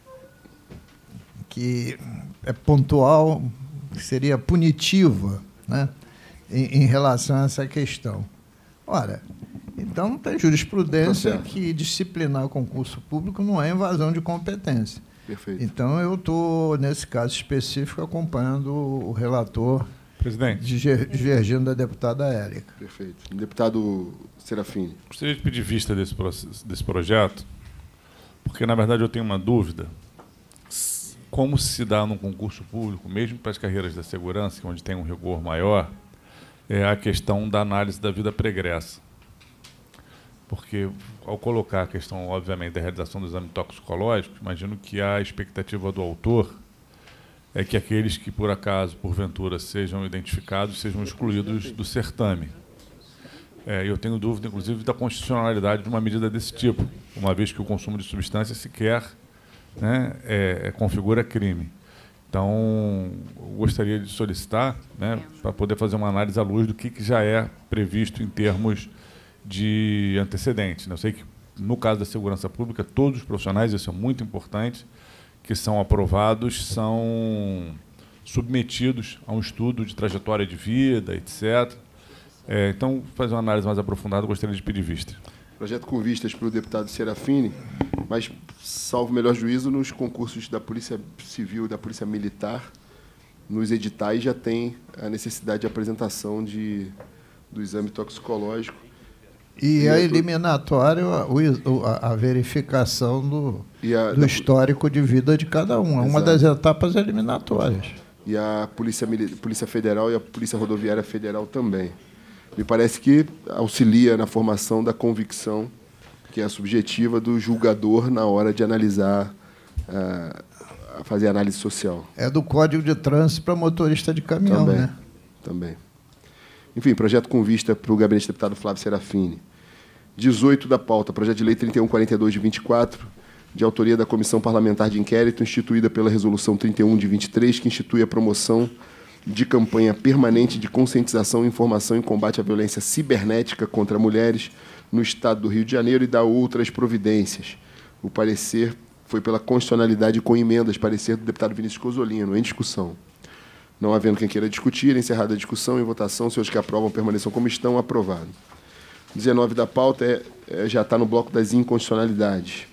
que é pontual, que seria punitiva, né, em relação a essa questão. Ora, então tem jurisprudência que disciplinar o concurso público não é invasão de competência. Perfeito. Então, eu estou, nesse caso específico, acompanhando o relator, presidente, divergindo da deputada Érica. Perfeito. Deputado Serafini. Gostaria de pedir vista desse projeto, porque, na verdade, eu tenho uma dúvida. Como se dá num concurso público, mesmo para as carreiras da segurança, onde tem um rigor maior, é a questão da análise da vida pregressa. Porque, ao colocar a questão, obviamente, da realização do exame toxicológico, imagino que a expectativa do autor é que aqueles que, por acaso, porventura, sejam identificados, sejam excluídos do certame. Eu tenho dúvida, inclusive, da constitucionalidade de uma medida desse tipo, uma vez que o consumo de substância sequer, né, configura crime. Então, eu gostaria de solicitar, né, para poder fazer uma análise à luz do que já é previsto em termos de antecedentes. Eu sei que, no caso da segurança pública, todos os profissionais, isso é muito importante, que são aprovados, são submetidos a um estudo de trajetória de vida, etc. Então, fazer uma análise mais aprofundada, gostaria de pedir vista. Projeto com vistas para o deputado Serafini, mas, salvo melhor juízo, nos concursos da Polícia Civil e da Polícia Militar, nos editais já tem a necessidade de apresentação do exame toxicológico. E a eliminatória, a verificação do histórico de vida de cada um. É uma das etapas eliminatórias. E a Polícia Federal e a Polícia Rodoviária Federal também. Me parece que auxilia na formação da convicção, que é a subjetiva do julgador na hora de analisar, fazer análise social. É do Código de Trânsito para motorista de caminhão, também, né? Também. Enfim, projeto com vista para o gabinete do deputado Flávio Serafini. 18 da pauta, projeto de lei 3142 de 24, de autoria da Comissão Parlamentar de Inquérito, instituída pela Resolução 31 de 23, que institui a promoção de campanha permanente de conscientização, informação e combate à violência cibernética contra mulheres no Estado do Rio de Janeiro e dá outras providências. O parecer foi pela constitucionalidade com emendas, parecer do deputado Vinícius Cozzolino, em discussão. Não havendo quem queira discutir, encerrada a discussão, em votação, senhores que aprovam permaneçam como estão, aprovado. 19 da pauta já está no bloco das inconstitucionalidades.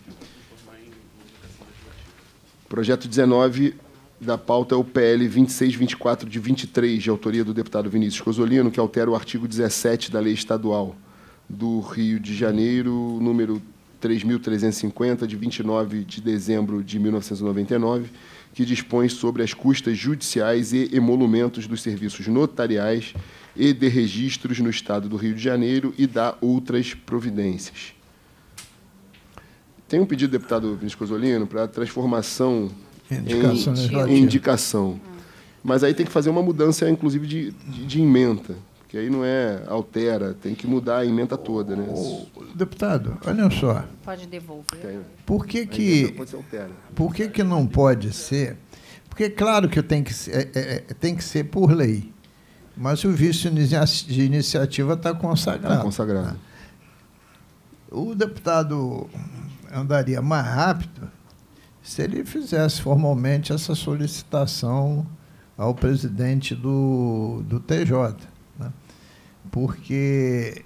Projeto 19 da pauta é o PL 2624 de 23, de autoria do deputado Vinícius Cozzolino, que altera o artigo 17 da Lei Estadual do Rio de Janeiro, número 3.350, de 29 de dezembro de 1999, que dispõe sobre as custas judiciais e emolumentos dos serviços notariais e de registros no Estado do Rio de Janeiro e dá outras providências. Tem um pedido do deputado Vinícius Cozzolino para transformação em indicação. Mas aí tem que fazer uma mudança, inclusive, de ementa, que aí não é altera, tem que mudar a ementa toda. Né? Deputado, olha só. Pode devolver. Por que não pode ser? Porque, claro que tem que ser por lei, mas o vício de iniciativa está consagrado. Está consagrado. O deputado andaria mais rápido se ele fizesse formalmente essa solicitação ao presidente do TJ. Né? Porque...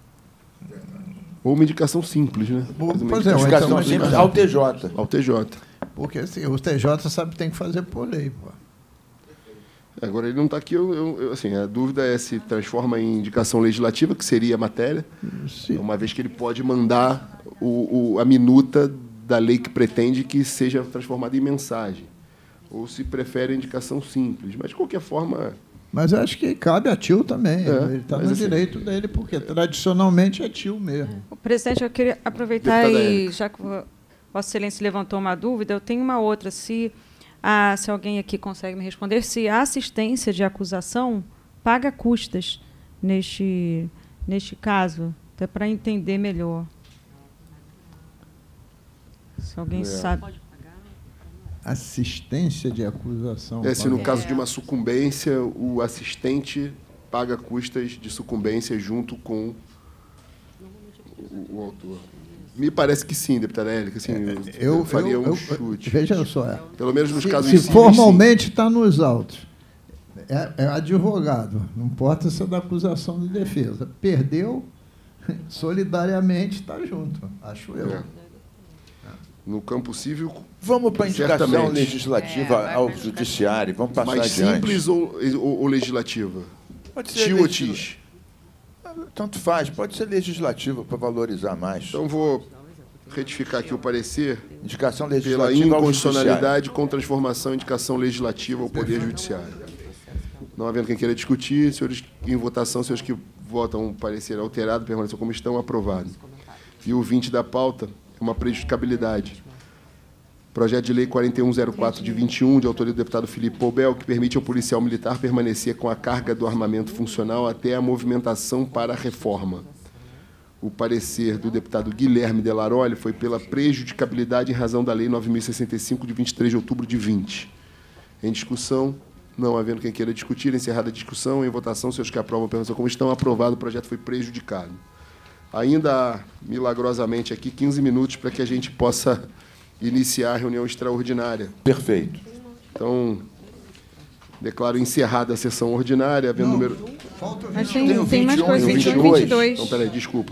Ou uma indicação simples, né? Pois é, uma indicação simples ao TJ. Ao TJ. Porque assim, o TJ sabe que tem que fazer por lei. Pô. Agora, ele não está aqui, assim, a dúvida é se transforma em indicação legislativa, que seria a matéria, uma vez que ele pode mandar a minuta da lei que pretende que seja transformada em mensagem, ou se prefere a indicação simples. Mas, de qualquer forma... Mas eu acho que cabe a tio também. Ele está no direito dele, porque tradicionalmente é tio mesmo. O presidente, eu queria aproveitar e, já que Vossa Excelência levantou uma dúvida, eu tenho uma outra. Se alguém aqui consegue me responder, se a assistência de acusação paga custas neste caso, até para entender melhor. Se alguém sabe. Assistência de acusação. Se no caso de uma sucumbência, o assistente paga custas de sucumbência junto com o autor. Me parece que sim, deputada Érica. Assim, eu faria um chute. Veja só. Pelo menos nos casos se formalmente está nos autos. É advogado. Não importa se é da acusação de defesa. Perdeu, solidariamente está junto, acho eu. No campo civil, vamos para a indicação legislativa ao judiciário. Vamos passar mais adiante. Simples ou legislativa? Pode ser Tio ou tis? Tanto faz. Pode ser legislativa para valorizar mais. Então, vou retificar aqui o parecer. Indicação legislativa pela inconstitucionalidade com transformação em indicação legislativa ao Poder Judiciário. Não havendo quem queira discutir, senhores em votação, senhores que votam um parecer alterado, permaneçam como estão, aprovado. E o 20 da pauta, uma prejudicabilidade. Projeto de lei 4104 de 21, de autoria do deputado Felipe Poubel, que permite ao policial militar permanecer com a carga do armamento funcional até a movimentação para a reforma. O parecer do deputado Guilherme Delaroli foi pela prejudicabilidade em razão da lei 9.065, de 23 de outubro de 20. Em discussão, não havendo quem queira discutir, encerrada a discussão, em votação, senhores que aprovam a pergunta como estão, aprovado, o projeto foi prejudicado. Ainda há, milagrosamente, aqui 15 minutos para que a gente possa iniciar a reunião extraordinária. Perfeito. Então, declaro encerrada a sessão ordinária, havendo número... Mas tem mais coisa, 21 e 22. Então, peraí, desculpa.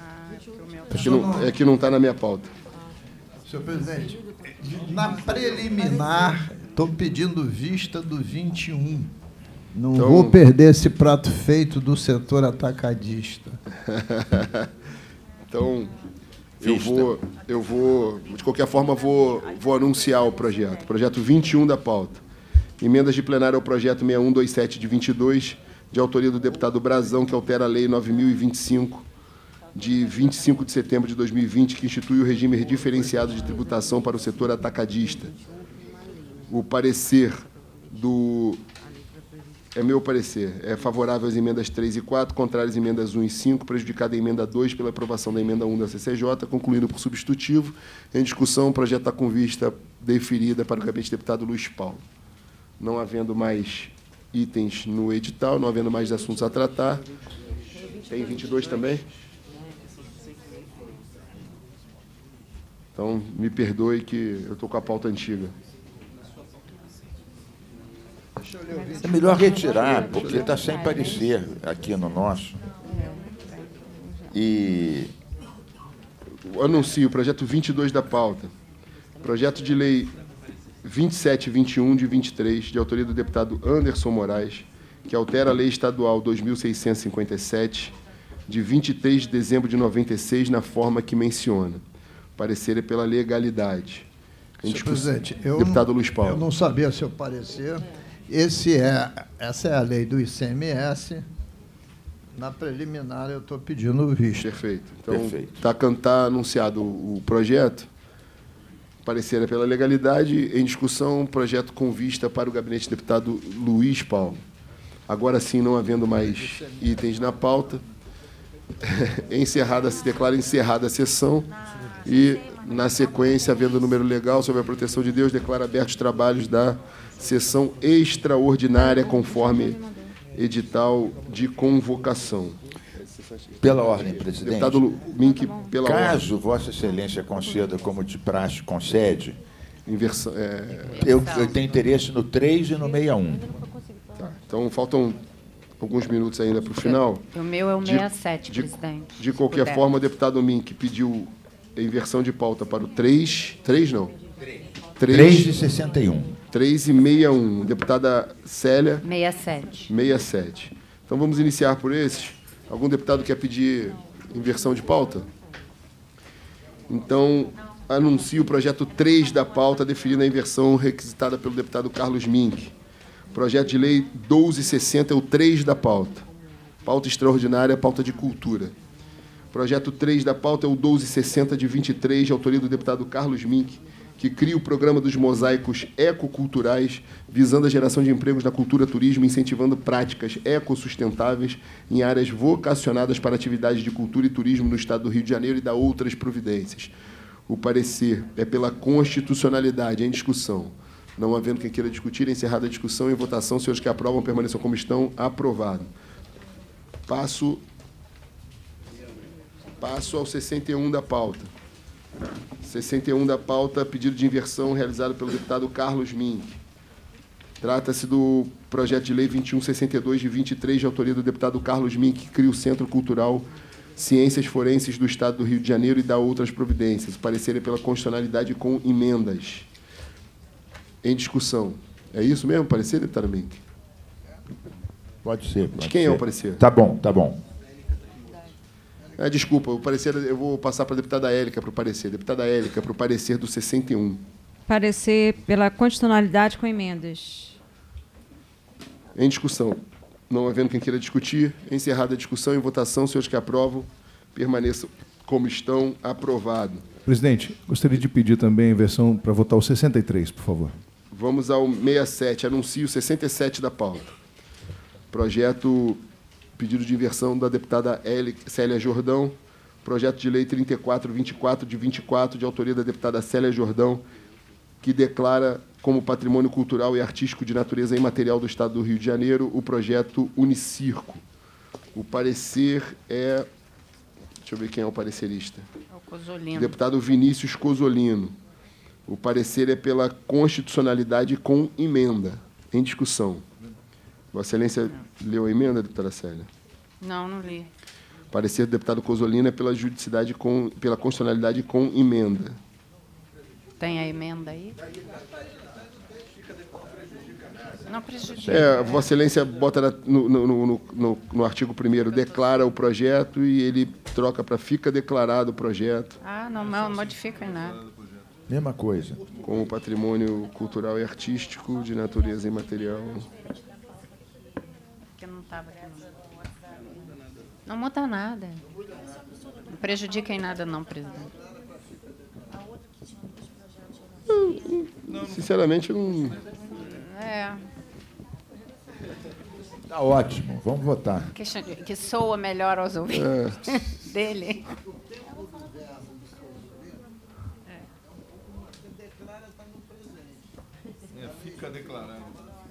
É que não está na minha pauta. Senhor presidente, na preliminar, estou pedindo vista do 21. Não vou perder esse prato feito do setor atacadista. Então, eu vou, de qualquer forma, vou anunciar o projeto. Projeto 21 da pauta. Emendas de plenário ao projeto 6127 de 22, de autoria do deputado Brazão, que altera a Lei 9.025, de 25 de setembro de 2020, que institui o regime diferenciado de tributação para o setor atacadista. O parecer do... É meu parecer. É favorável às emendas 3 e 4, contrário às emendas 1 e 5, prejudicada a emenda 2 pela aprovação da emenda 1 da CCJ, concluindo por substitutivo. Em discussão, o projeto está com vista deferida para o gabinete do deputado Luiz Paulo. Não havendo mais itens no edital, não havendo mais assuntos a tratar. Tem 22 também? Então, me perdoe que eu estou com a pauta antiga. É melhor retirar, porque está sem parecer aqui no nosso. E anuncio o projeto 22 da pauta. Projeto de lei 2721 de 23, de autoria do deputado Anderson Moraes, que altera a lei estadual 2657, de 23 de dezembro de 96, na forma que menciona. Parecer é pela legalidade. Senhor presidente, deputado Luiz Paulo. Eu não sabia seu parecer. Essa é a lei do ICMS. Na preliminar, eu estou pedindo o visto. Perfeito. Então, está anunciado o projeto. Parecer é pela legalidade. Em discussão, projeto com vista para o gabinete do deputado Luiz Paulo. Agora sim, não havendo mais itens na pauta, se declara encerrada a sessão e, na sequência, havendo número legal sobre a proteção de Deus, declara abertos os trabalhos da sessão extraordinária, conforme edital de convocação. Pela ordem, presidente. Deputado Mink, pela ordem. Caso Vossa Excelência conceda, como de praxe concede, inversão, eu tenho interesse no 3 e no 61. Tá, então, faltam alguns minutos ainda para o final. O meu é o 67, presidente. De qualquer forma, o deputado Mink pediu a inversão de pauta para o 3 não? 3 e 61. 3 e 61. Deputada Célia? 67. Então, vamos iniciar por esses. Algum deputado quer pedir inversão de pauta? Então, anuncio o projeto 3 da pauta, definindo a inversão requisitada pelo deputado Carlos Mink. Projeto de lei 1260 é o 3 da pauta. Pauta extraordinária, pauta de cultura. Projeto 3 da pauta é o 1260 de 23, de autoria do deputado Carlos Mink, que cria o programa dos mosaicos ecoculturais, visando a geração de empregos na cultura, turismo, incentivando práticas ecossustentáveis em áreas vocacionadas para atividades de cultura e turismo no Estado do Rio de Janeiro e da outras providências. O parecer é pela constitucionalidade. Em discussão. Não havendo quem queira discutir, encerrada a discussão, em votação, senhores que aprovam permaneçam como estão. Aprovado. Passo ao 61 da pauta. 61 da pauta, pedido de inversão realizado pelo deputado Carlos Mink. Trata-se do projeto de lei 2162 de 23, de autoria do deputado Carlos Mink, que cria o Centro Cultural Ciências Forenses do Estado do Rio de Janeiro e dá outras providências. O parecer é pela constitucionalidade com emendas. Em discussão. É isso mesmo, parecer, deputado Mink? Pode ser. De quem é o parecer? Tá bom. Desculpa, o parecer eu vou passar para a deputada Élica para o parecer. Deputada Élica, para o parecer do 61. Parecer pela constitucionalidade com emendas. Em discussão. Não havendo quem queira discutir, encerrada a discussão, em votação, senhores que aprovam, permaneçam como estão. Aprovado. Presidente, gostaria de pedir também a inversão para votar o 63, por favor. Vamos ao 67. Anuncio o 67 da pauta. Projeto... Pedido de inversão da deputada Célia Jordão. Projeto de lei 3424 de 24, de autoria da deputada Célia Jordão, que declara como patrimônio cultural e artístico de natureza imaterial do Estado do Rio de Janeiro o projeto Unicirco. O parecer é... Deixa eu ver quem é o parecerista. É o Cosolino. Deputado Vinícius Cosolino. O parecer é pela constitucionalidade com emenda. Em discussão. Vossa Excelência leu a emenda, deputada Célia? Não li. Parecer do deputado Cosolino é pela pela constitucionalidade com emenda. Tem a emenda aí? Não prejudica. Vossa Excelência bota no artigo 1º, declara o projeto e ele troca para fica declarado o projeto. Não modifica em nada. Mesma coisa. Como patrimônio cultural e artístico de natureza imaterial. Que não estava aqui. Não muda nada. Não prejudica em nada, não, presidente. Sinceramente, não... Tá ótimo, vamos votar. Que soa melhor aos ouvidos dele. Fica declarado.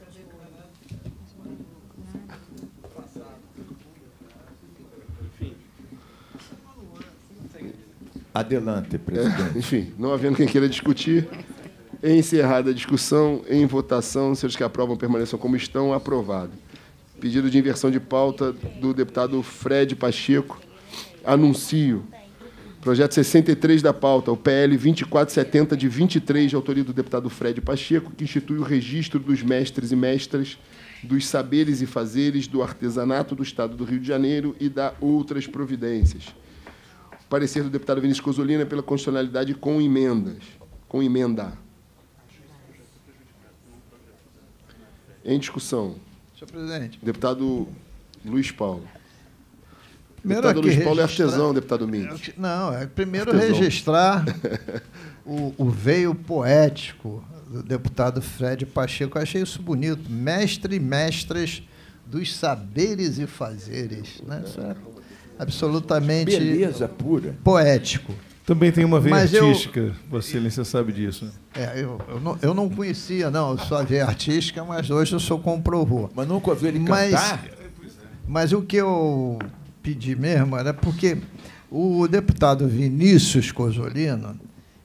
Adelante, presidente. Enfim, não havendo quem queira discutir, encerrada a discussão, em votação, senhores que aprovam permaneçam como estão, aprovado. Pedido de inversão de pauta do deputado Fred Pacheco. Anuncio. Projeto 63 da pauta, o PL 2470 de 23, de autoria do deputado Fred Pacheco, que institui o registro dos mestres e mestras, dos saberes e fazeres, do artesanato do Estado do Rio de Janeiro e da outras providências. Parecer do deputado Vinícius Cozzolino pela constitucionalidade com emendas. Com emenda. Em discussão. Senhor presidente. Deputado Luiz Paulo. Primeiro deputado Luiz Paulo é registrar... artesão, deputado Mendes. Não, primeiro artesão. Registrar o veio poético do deputado Fred Pacheco. Eu achei isso bonito. Mestre e mestras dos saberes e fazeres. Né? Isso é absolutamente beleza pura. Poético. Também tem uma veia Mas artística, Vossa Excelência sabe disso. Eu não conhecia, não, só a veia artística, mas hoje o senhor comprovou. Mas nunca ouviu ele cantar? Mas o que eu pedi mesmo era porque o deputado Vinícius Cozzolino,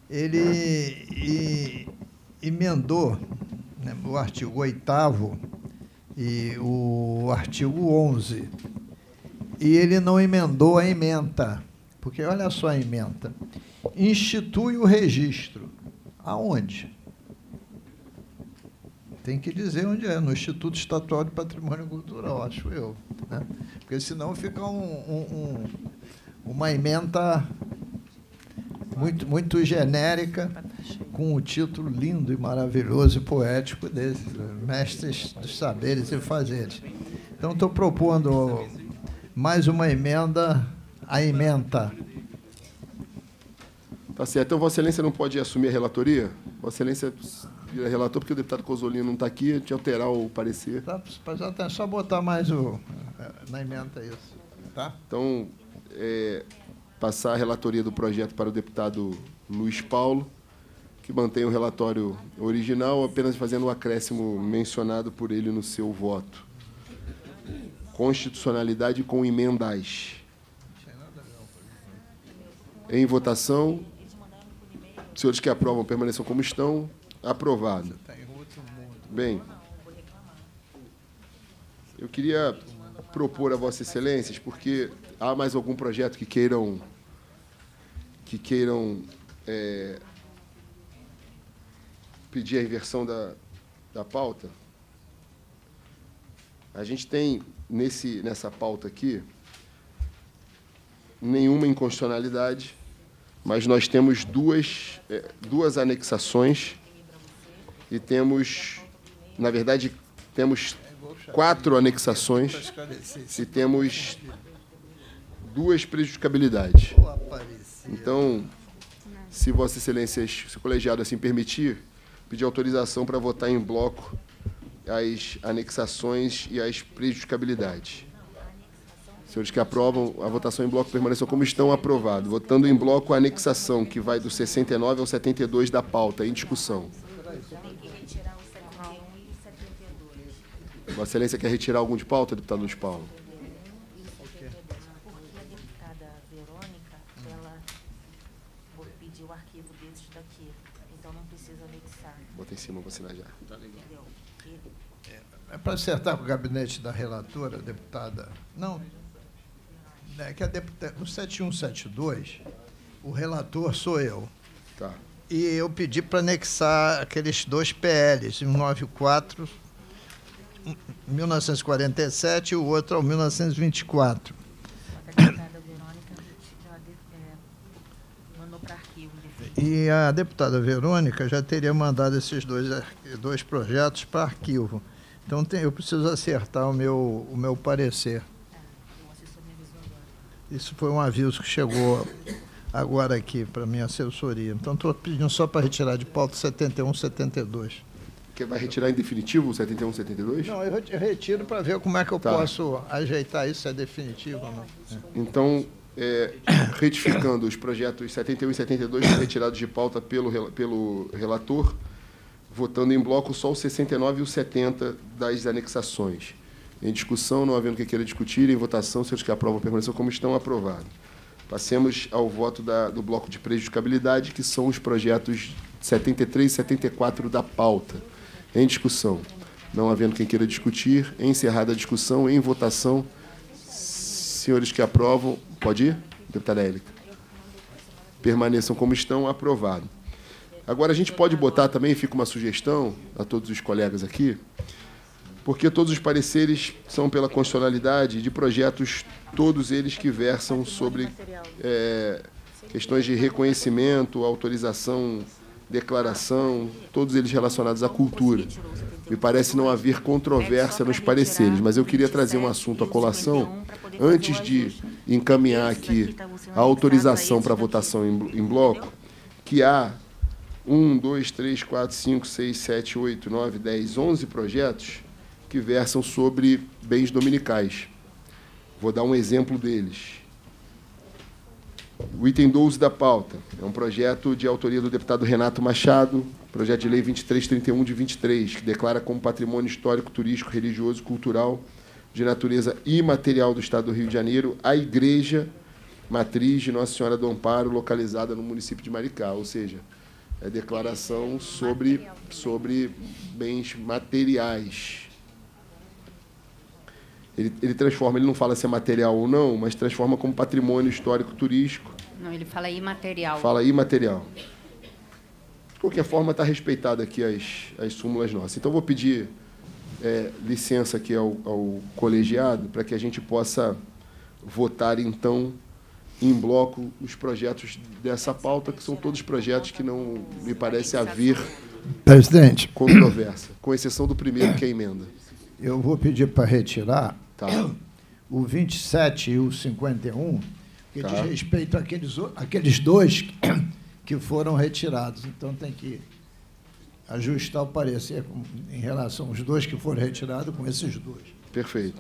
ele emendou, né, o artigo 8º e o artigo 11, e ele não emendou a ementa, porque olha só a ementa. Institui o registro. Aonde? Tem que dizer onde é, no Instituto Estadual de Patrimônio Cultural, acho eu. Né? Porque senão fica uma ementa muito genérica, com um título lindo e maravilhoso e poético desse, Mestres dos Saberes e Fazeres. Então, estou propondo mais uma emenda, a ementa. Tá certo. Então, Vossa Excelência não pode assumir a relatoria? Vossa Excelência vira relator, porque o deputado Cozzolino não está aqui, de alterar o parecer. Tá, é só botar mais na emenda isso. Tá? Então, passar a relatoria do projeto para o deputado Luiz Paulo, que mantém o relatório original, apenas fazendo o acréscimo mencionado por ele no seu voto. Constitucionalidade com emendas. Em votação, senhores que aprovam permaneçam como estão. Aprovado. Bem, eu queria propor a Vossas Excelências, porque há mais algum projeto que queiram pedir a inversão da pauta. A gente tem, nessa pauta aqui, nenhuma inconstitucionalidade, mas nós temos duas anexações e temos, na verdade, temos 4 anexações e temos 2 prejudicabilidades. Então, se Vossas Excelências, se o colegiado assim permitir, pedir autorização para votar em bloco as anexações e as prejudicabilidades. Senhores que aprovam, a votação em bloco permaneçam como estão, aprovado. Votando em bloco a anexação, que vai do 69 ao 72 da pauta, em discussão. Vossa Excelência quer retirar algum de pauta, deputado Luiz Paulo? Porque a deputada Verônica, ela pediu o arquivo desses daqui, então não precisa anexar. Bota em cima, vou assinar já. É para acertar com o gabinete da relatora, deputada. Não. É que a deputada, no 7172, o relator sou eu. Tá. E eu pedi para anexar aqueles 2 PLs, 194 1947 e o outro ao 1924. A deputada Verônica mandou para arquivo. E a deputada Verônica já teria mandado esses dois projetos para arquivo. Então, eu preciso acertar o meu parecer. O assessor me avisou agora. Isso foi um aviso que chegou agora aqui para a minha assessoria. Então, estou pedindo só para retirar de pauta 71, 72. Que vai retirar em definitivo o 71, 72? Não, eu retiro para ver como é que eu posso ajeitar isso, se é definitivo ou não. Então, retificando, os projetos 71 e 72 foram retirados de pauta pelo relator, votando em bloco só o 69 e o 70 das anexações. Em discussão, não havendo que queira discutir, em votação, se os que aprovam permaneçam como estão, aprovados. Passemos ao voto do bloco de prejudicabilidade, que são os projetos 73 e 74 da pauta. Em discussão, não havendo quem queira discutir, encerrada a discussão, em votação, senhores que aprovam, pode ir, deputada Élica? Permaneçam como estão, aprovado. Agora, a gente pode botar também, fica uma sugestão a todos os colegas aqui, porque todos os pareceres são pela constitucionalidade de projetos, todos eles que versam sobre questões de reconhecimento, autorização, declaração, todos eles relacionados à cultura. Me parece não haver controvérsia nos pareceres, mas eu queria trazer um assunto à colação, antes de encaminhar aqui a autorização para votação em bloco, que há 1, 2, 3, 4, 5, 6, 7, 8, 9, 10, 11 projetos que versam sobre bens dominicais. Vou dar um exemplo deles. O item 12 da pauta é um projeto de autoria do deputado Renato Machado, projeto de lei 2331 de 23, que declara como patrimônio histórico, turístico, religioso e cultural de natureza imaterial do Estado do Rio de Janeiro a igreja matriz de Nossa Senhora do Amparo, localizada no município de Maricá, ou seja, é declaração sobre bens materiais. Ele transforma, ele não fala se é material ou não, mas transforma como patrimônio histórico turístico. Não, ele fala imaterial. Fala imaterial. De qualquer forma, está respeitada aqui as súmulas nossas. Então, vou pedir licença aqui ao colegiado para que a gente possa votar, então, em bloco os projetos dessa pauta, que são todos projetos que não me parece haver, presidente, controvérsia, com exceção do primeiro, que é a emenda. Eu vou pedir para retirar o 27 e o 51, que diz respeito àqueles dois que foram retirados. Então, tem que ajustar o parecer em relação aos dois que foram retirados com esses dois. Perfeito.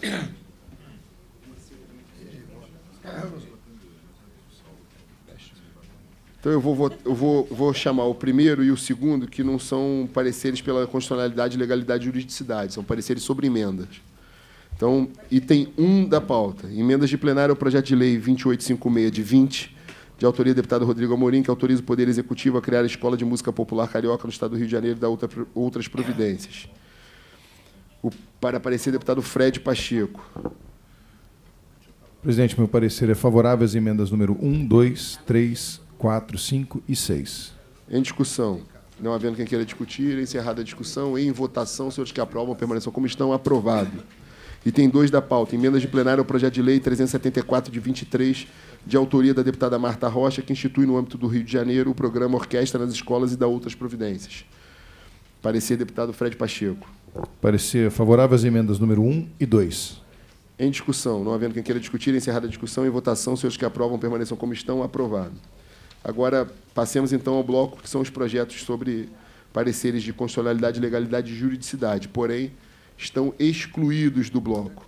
Então, eu vou chamar o primeiro e o segundo, que não são pareceres pela constitucionalidade, legalidade e juridicidade, são pareceres sobre emendas. Então, item 1 da pauta, emendas de plenário ao projeto de lei 2856 de 20, de autoria do deputado Rodrigo Amorim, que autoriza o Poder Executivo a criar a Escola de Música Popular Carioca no Estado do Rio de Janeiro e dar outras providências. Para parecer, deputado Fred Pacheco. Presidente, meu parecer é favorável às emendas número 1, 2, 3, 4, 5 e 6. Em discussão. Não havendo quem queira discutir, encerrada a discussão, em votação, senhores que aprovam permaneçam como estão, aprovado. Item 2 da pauta, emendas de plenário ao projeto de lei 374 de 23, de autoria da deputada Marta Rocha, que institui no âmbito do Rio de Janeiro o programa Orquestra nas Escolas e dá outras providências. Parecer, deputado Fred Pacheco. Parecer favorável às emendas número 1 e 2. Em discussão. Não havendo quem queira discutir, encerrada a discussão, em votação, senhores que aprovam permaneçam como estão, aprovado. Agora, passemos, então, ao bloco, que são os projetos sobre pareceres de constitucionalidade, legalidade e juridicidade, porém, estão excluídos do bloco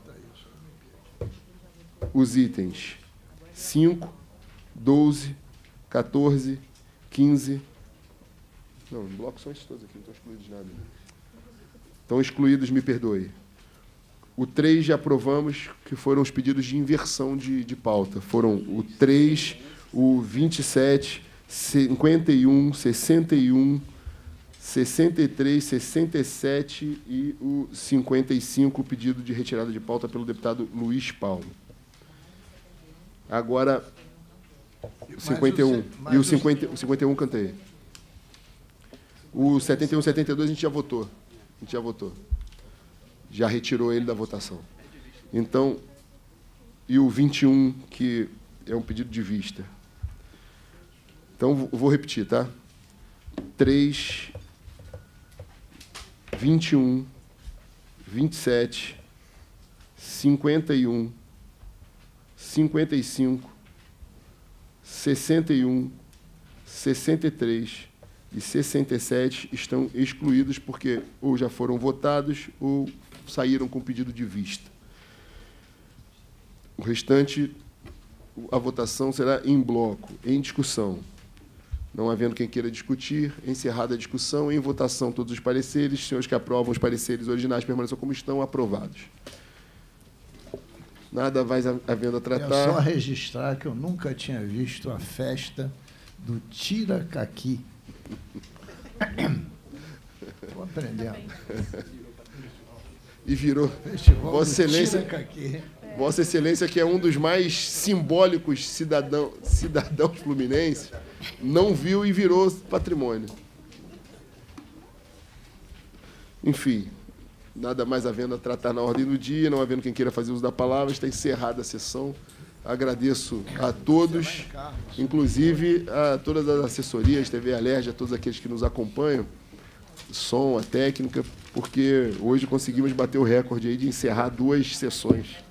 os itens 5, 12, 14, 15... Não, no bloco são esses todos aqui, não estão excluídos nada. Estão excluídos, me perdoe. O 3 já aprovamos, que foram os pedidos de inversão de pauta. Foram o 3, o 27, 51, 61, 63, 67 e o 55, pedido de retirada de pauta pelo deputado Luiz Paulo. Agora, o 51. E o 51 cantei. O 71 e 72 a gente já votou. já retirou ele da votação. Então, e o 21, que é um pedido de vista. Então, vou repetir, tá? 3, 21, 27, 51, 55, 61, 63 e 67 estão excluídos porque ou já foram votados ou saíram com pedido de vista. O restante, a votação será em bloco, em discussão. Não havendo quem queira discutir, encerrada a discussão, em votação todos os pareceres. Senhores que aprovam os pareceres originais permaneçam como estão, aprovados. Nada mais havendo a tratar. É só registrar que eu nunca tinha visto a festa do Tiracaqui. Estou aprendendo. E virou. Festival Vossa Excelência, Tiracaqui. Vossa Excelência, que é um dos mais simbólicos cidadãos fluminenses, não viu e virou patrimônio. Enfim, nada mais havendo a tratar na ordem do dia, não havendo quem queira fazer uso da palavra, está encerrada a sessão. Agradeço a todos, inclusive a todas as assessorias, TV Alerj, a todos aqueles que nos acompanham, som, a técnica, porque hoje conseguimos bater o recorde aí de encerrar 2 sessões.